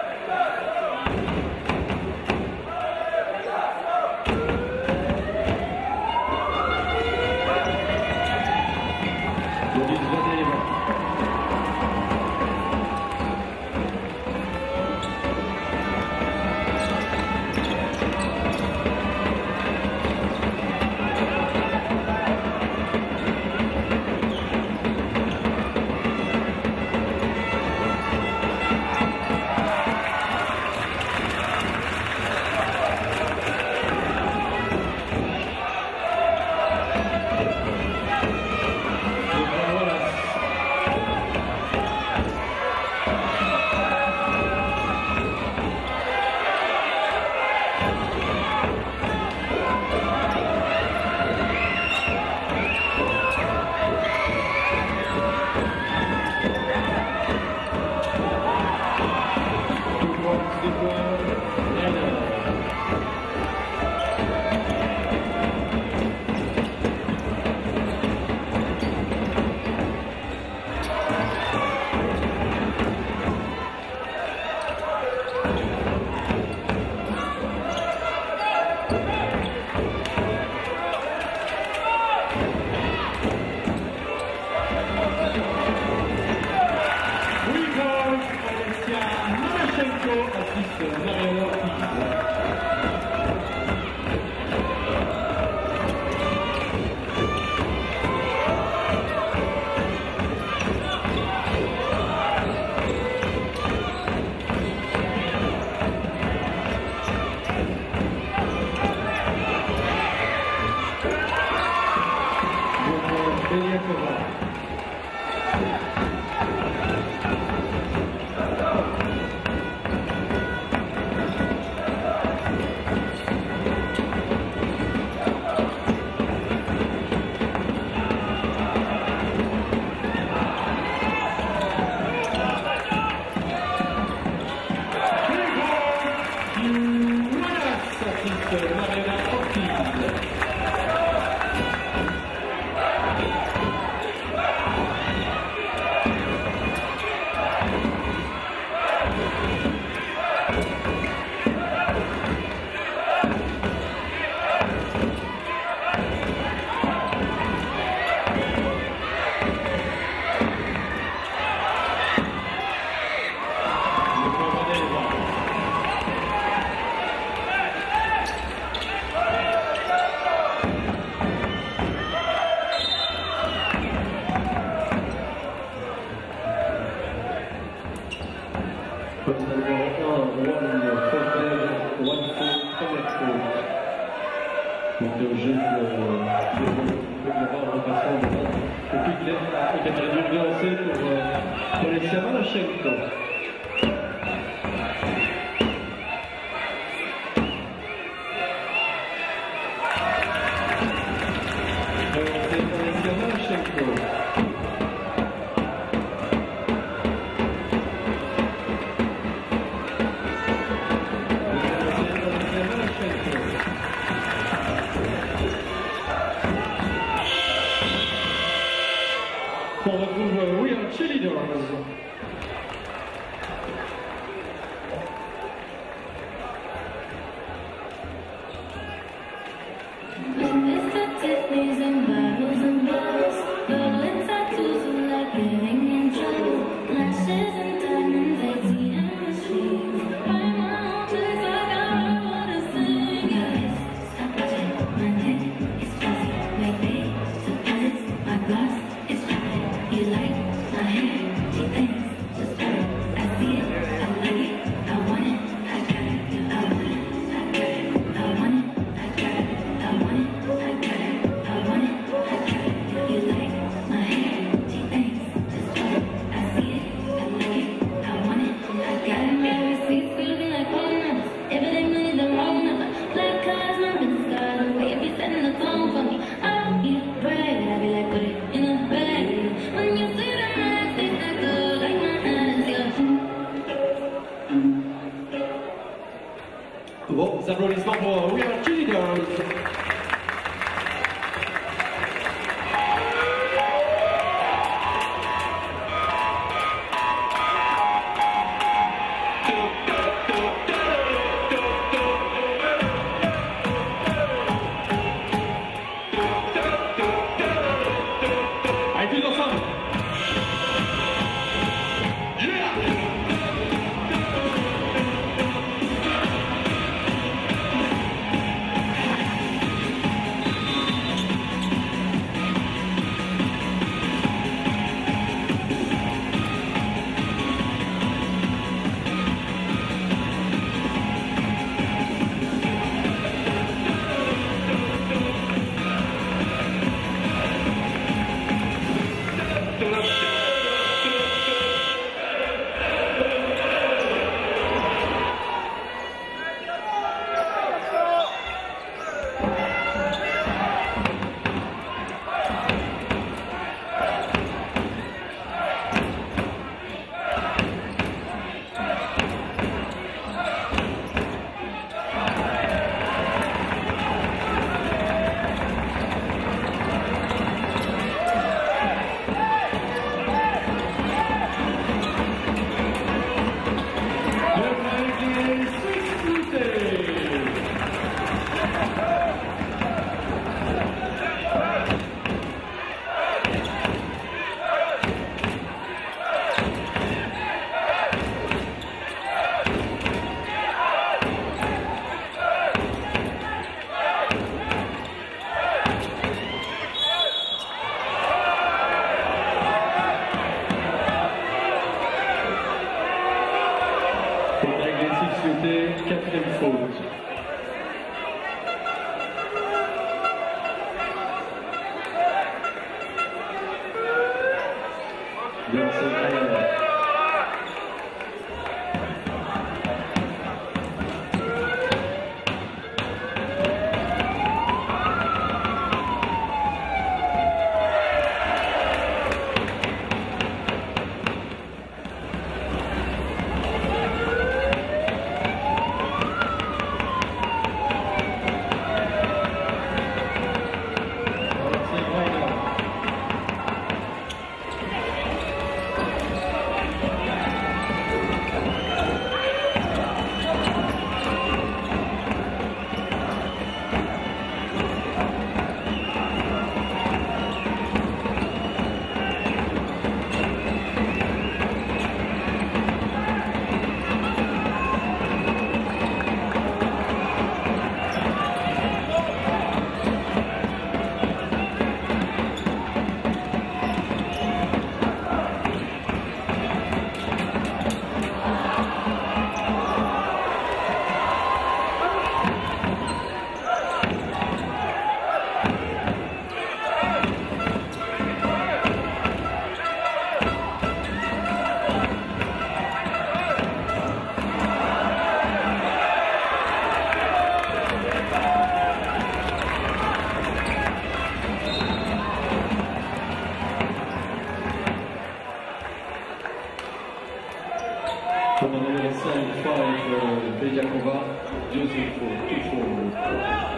On retrouve We Are Cheerleaders. Gros applaudissements pour We Are Cheerleaders. Quatrième faute. Bien, c'est vrai. Comme on numéro cinq, cinq, Bediakova, deuxième faute, tout faute.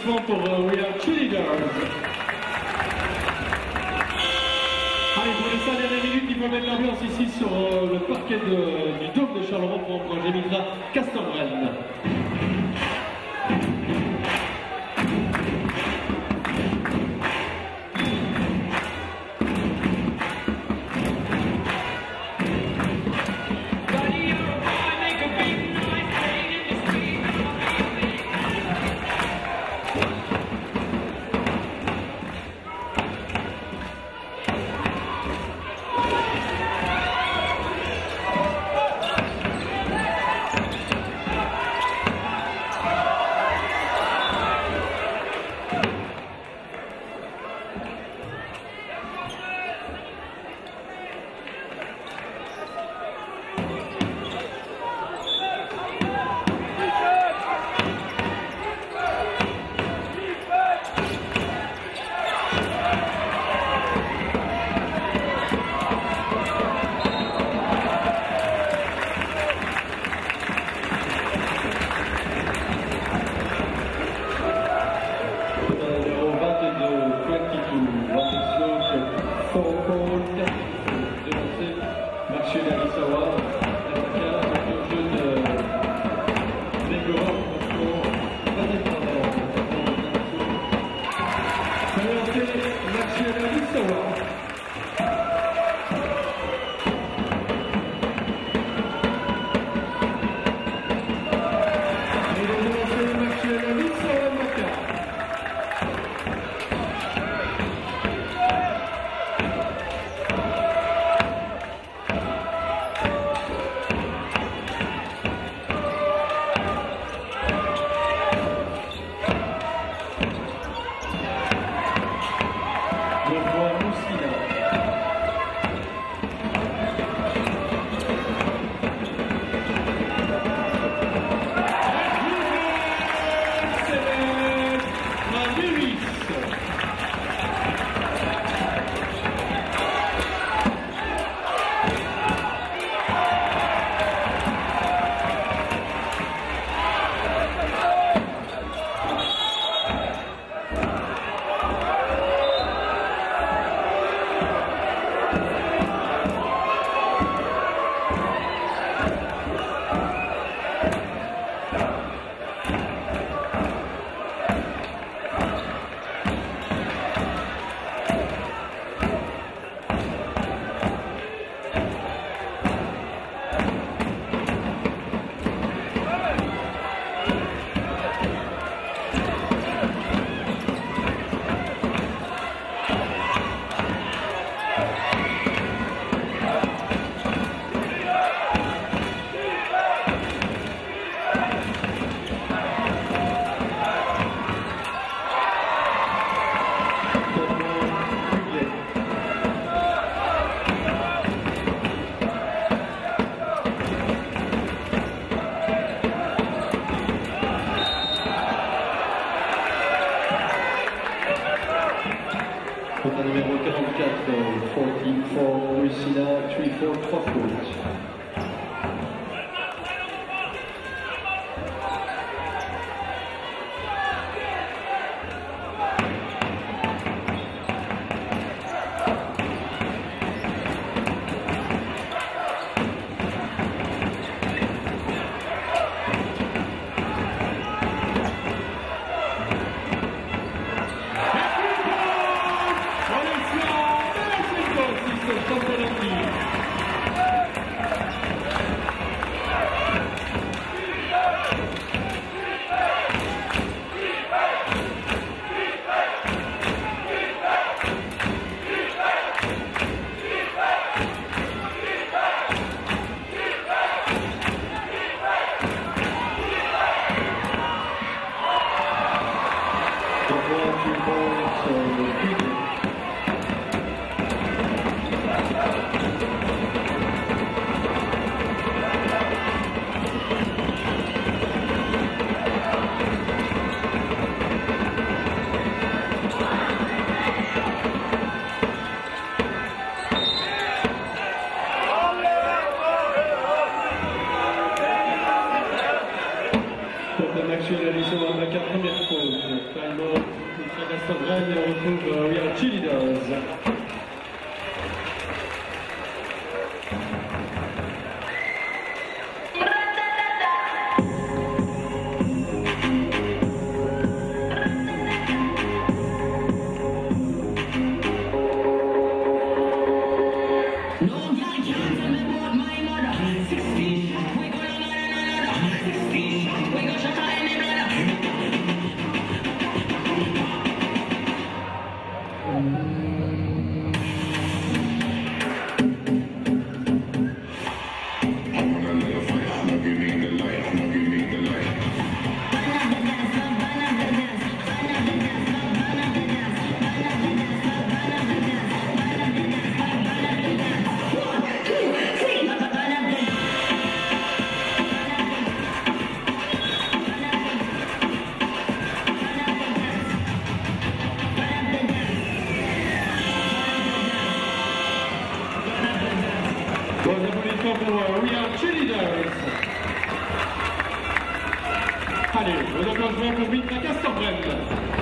applaudissements pour uh, We Are Cheerleaders. Allez, pour les cinq dernières minutes, il faut mettre l'ambiance ici sur euh, le parquet de, du Dôme de Charleroi pour encourager Mitra Castelbrenne. numéro quarante-quatre, quarante-quatre, Lucina, trente-quatre, trois fautes. Castelbrenne et on retrouve euh, We Are Cheerleaders. Allez, le déclenchement pour Vitra Castelbrenne.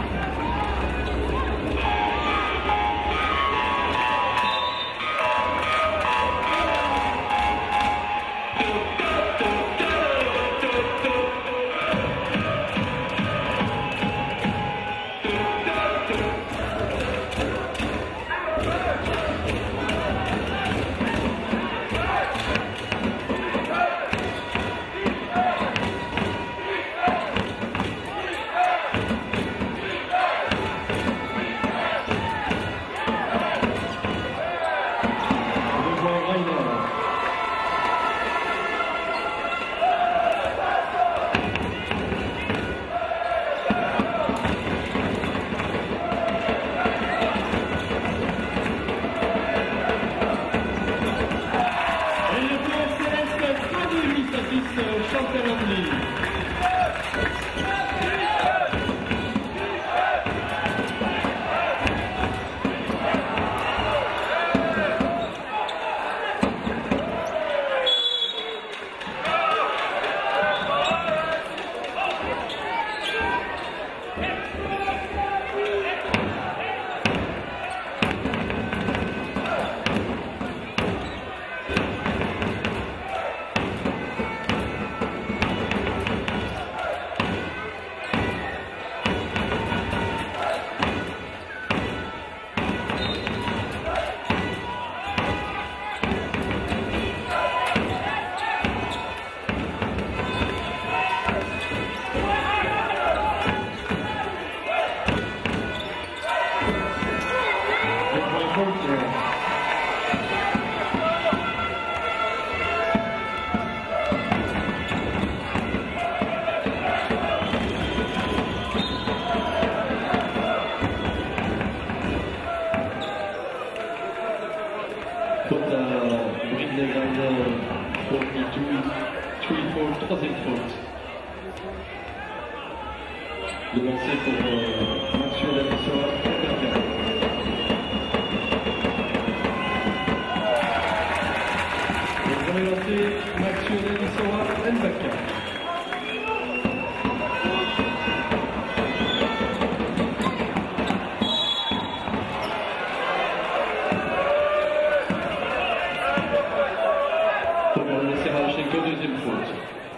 Troisième faute. Le lancer pour euh, Maxwell Alissoa, le premier lancer, Maxwell Alissoa, Mbaka. Deuxième faute.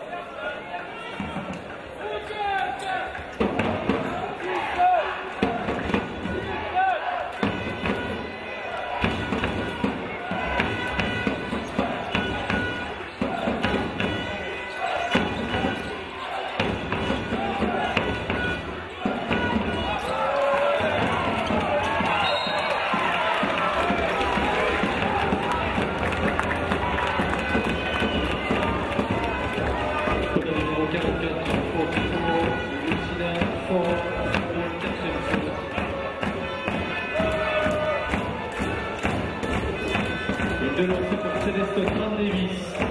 De lancer pour Céleste Grande-Davis.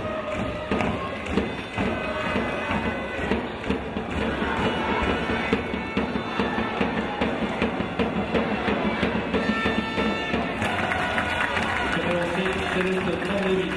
De lancer Céleste Grande-Davis.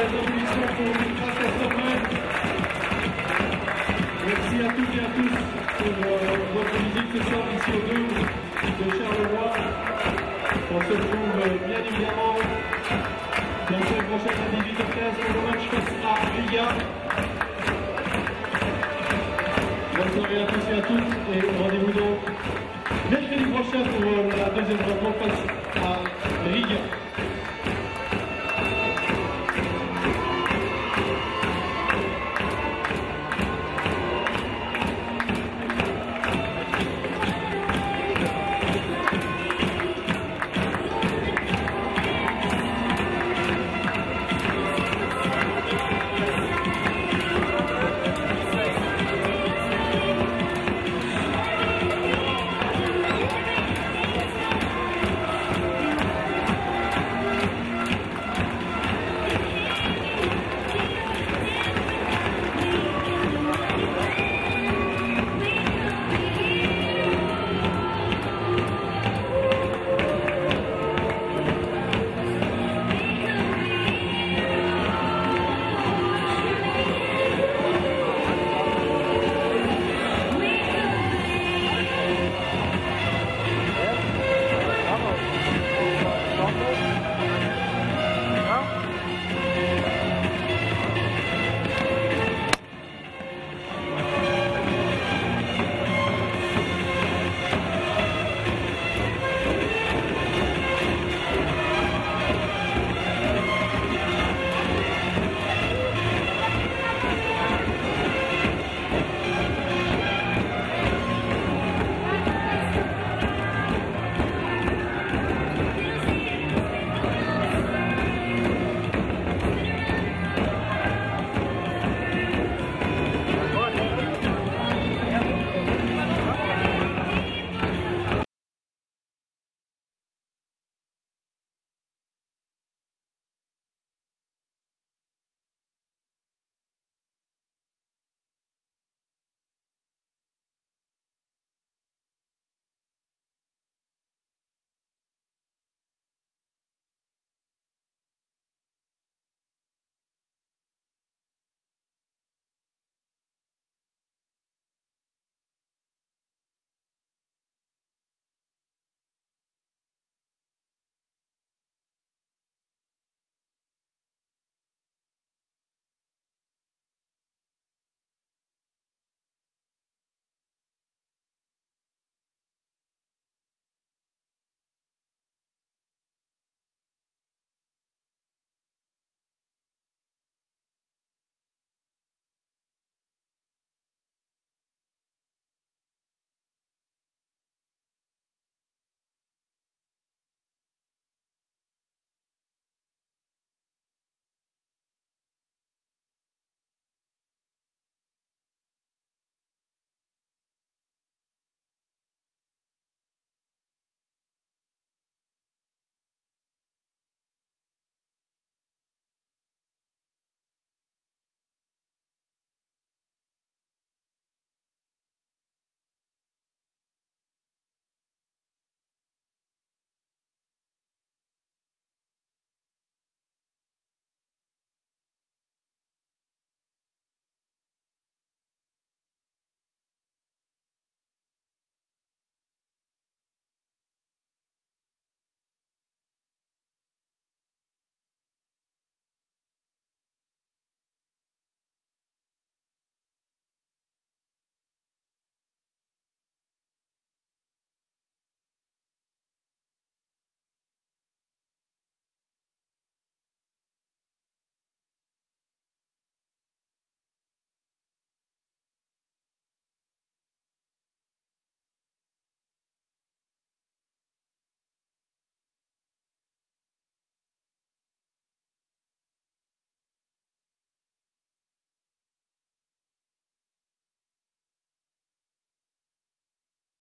applaudissements pour Ultra Castlemaine. Merci à toutes et à tous pour euh, votre visite ce soir ici au deux de Charleroi. On se retrouve euh, bien évidemment la semaine prochaine à dix-huit heures quinze pour le match face à Riga. Bonne soirée à tous et à toutes et rendez-vous donc mercredi prochain pour euh, la deuxième rencontre face à Riga.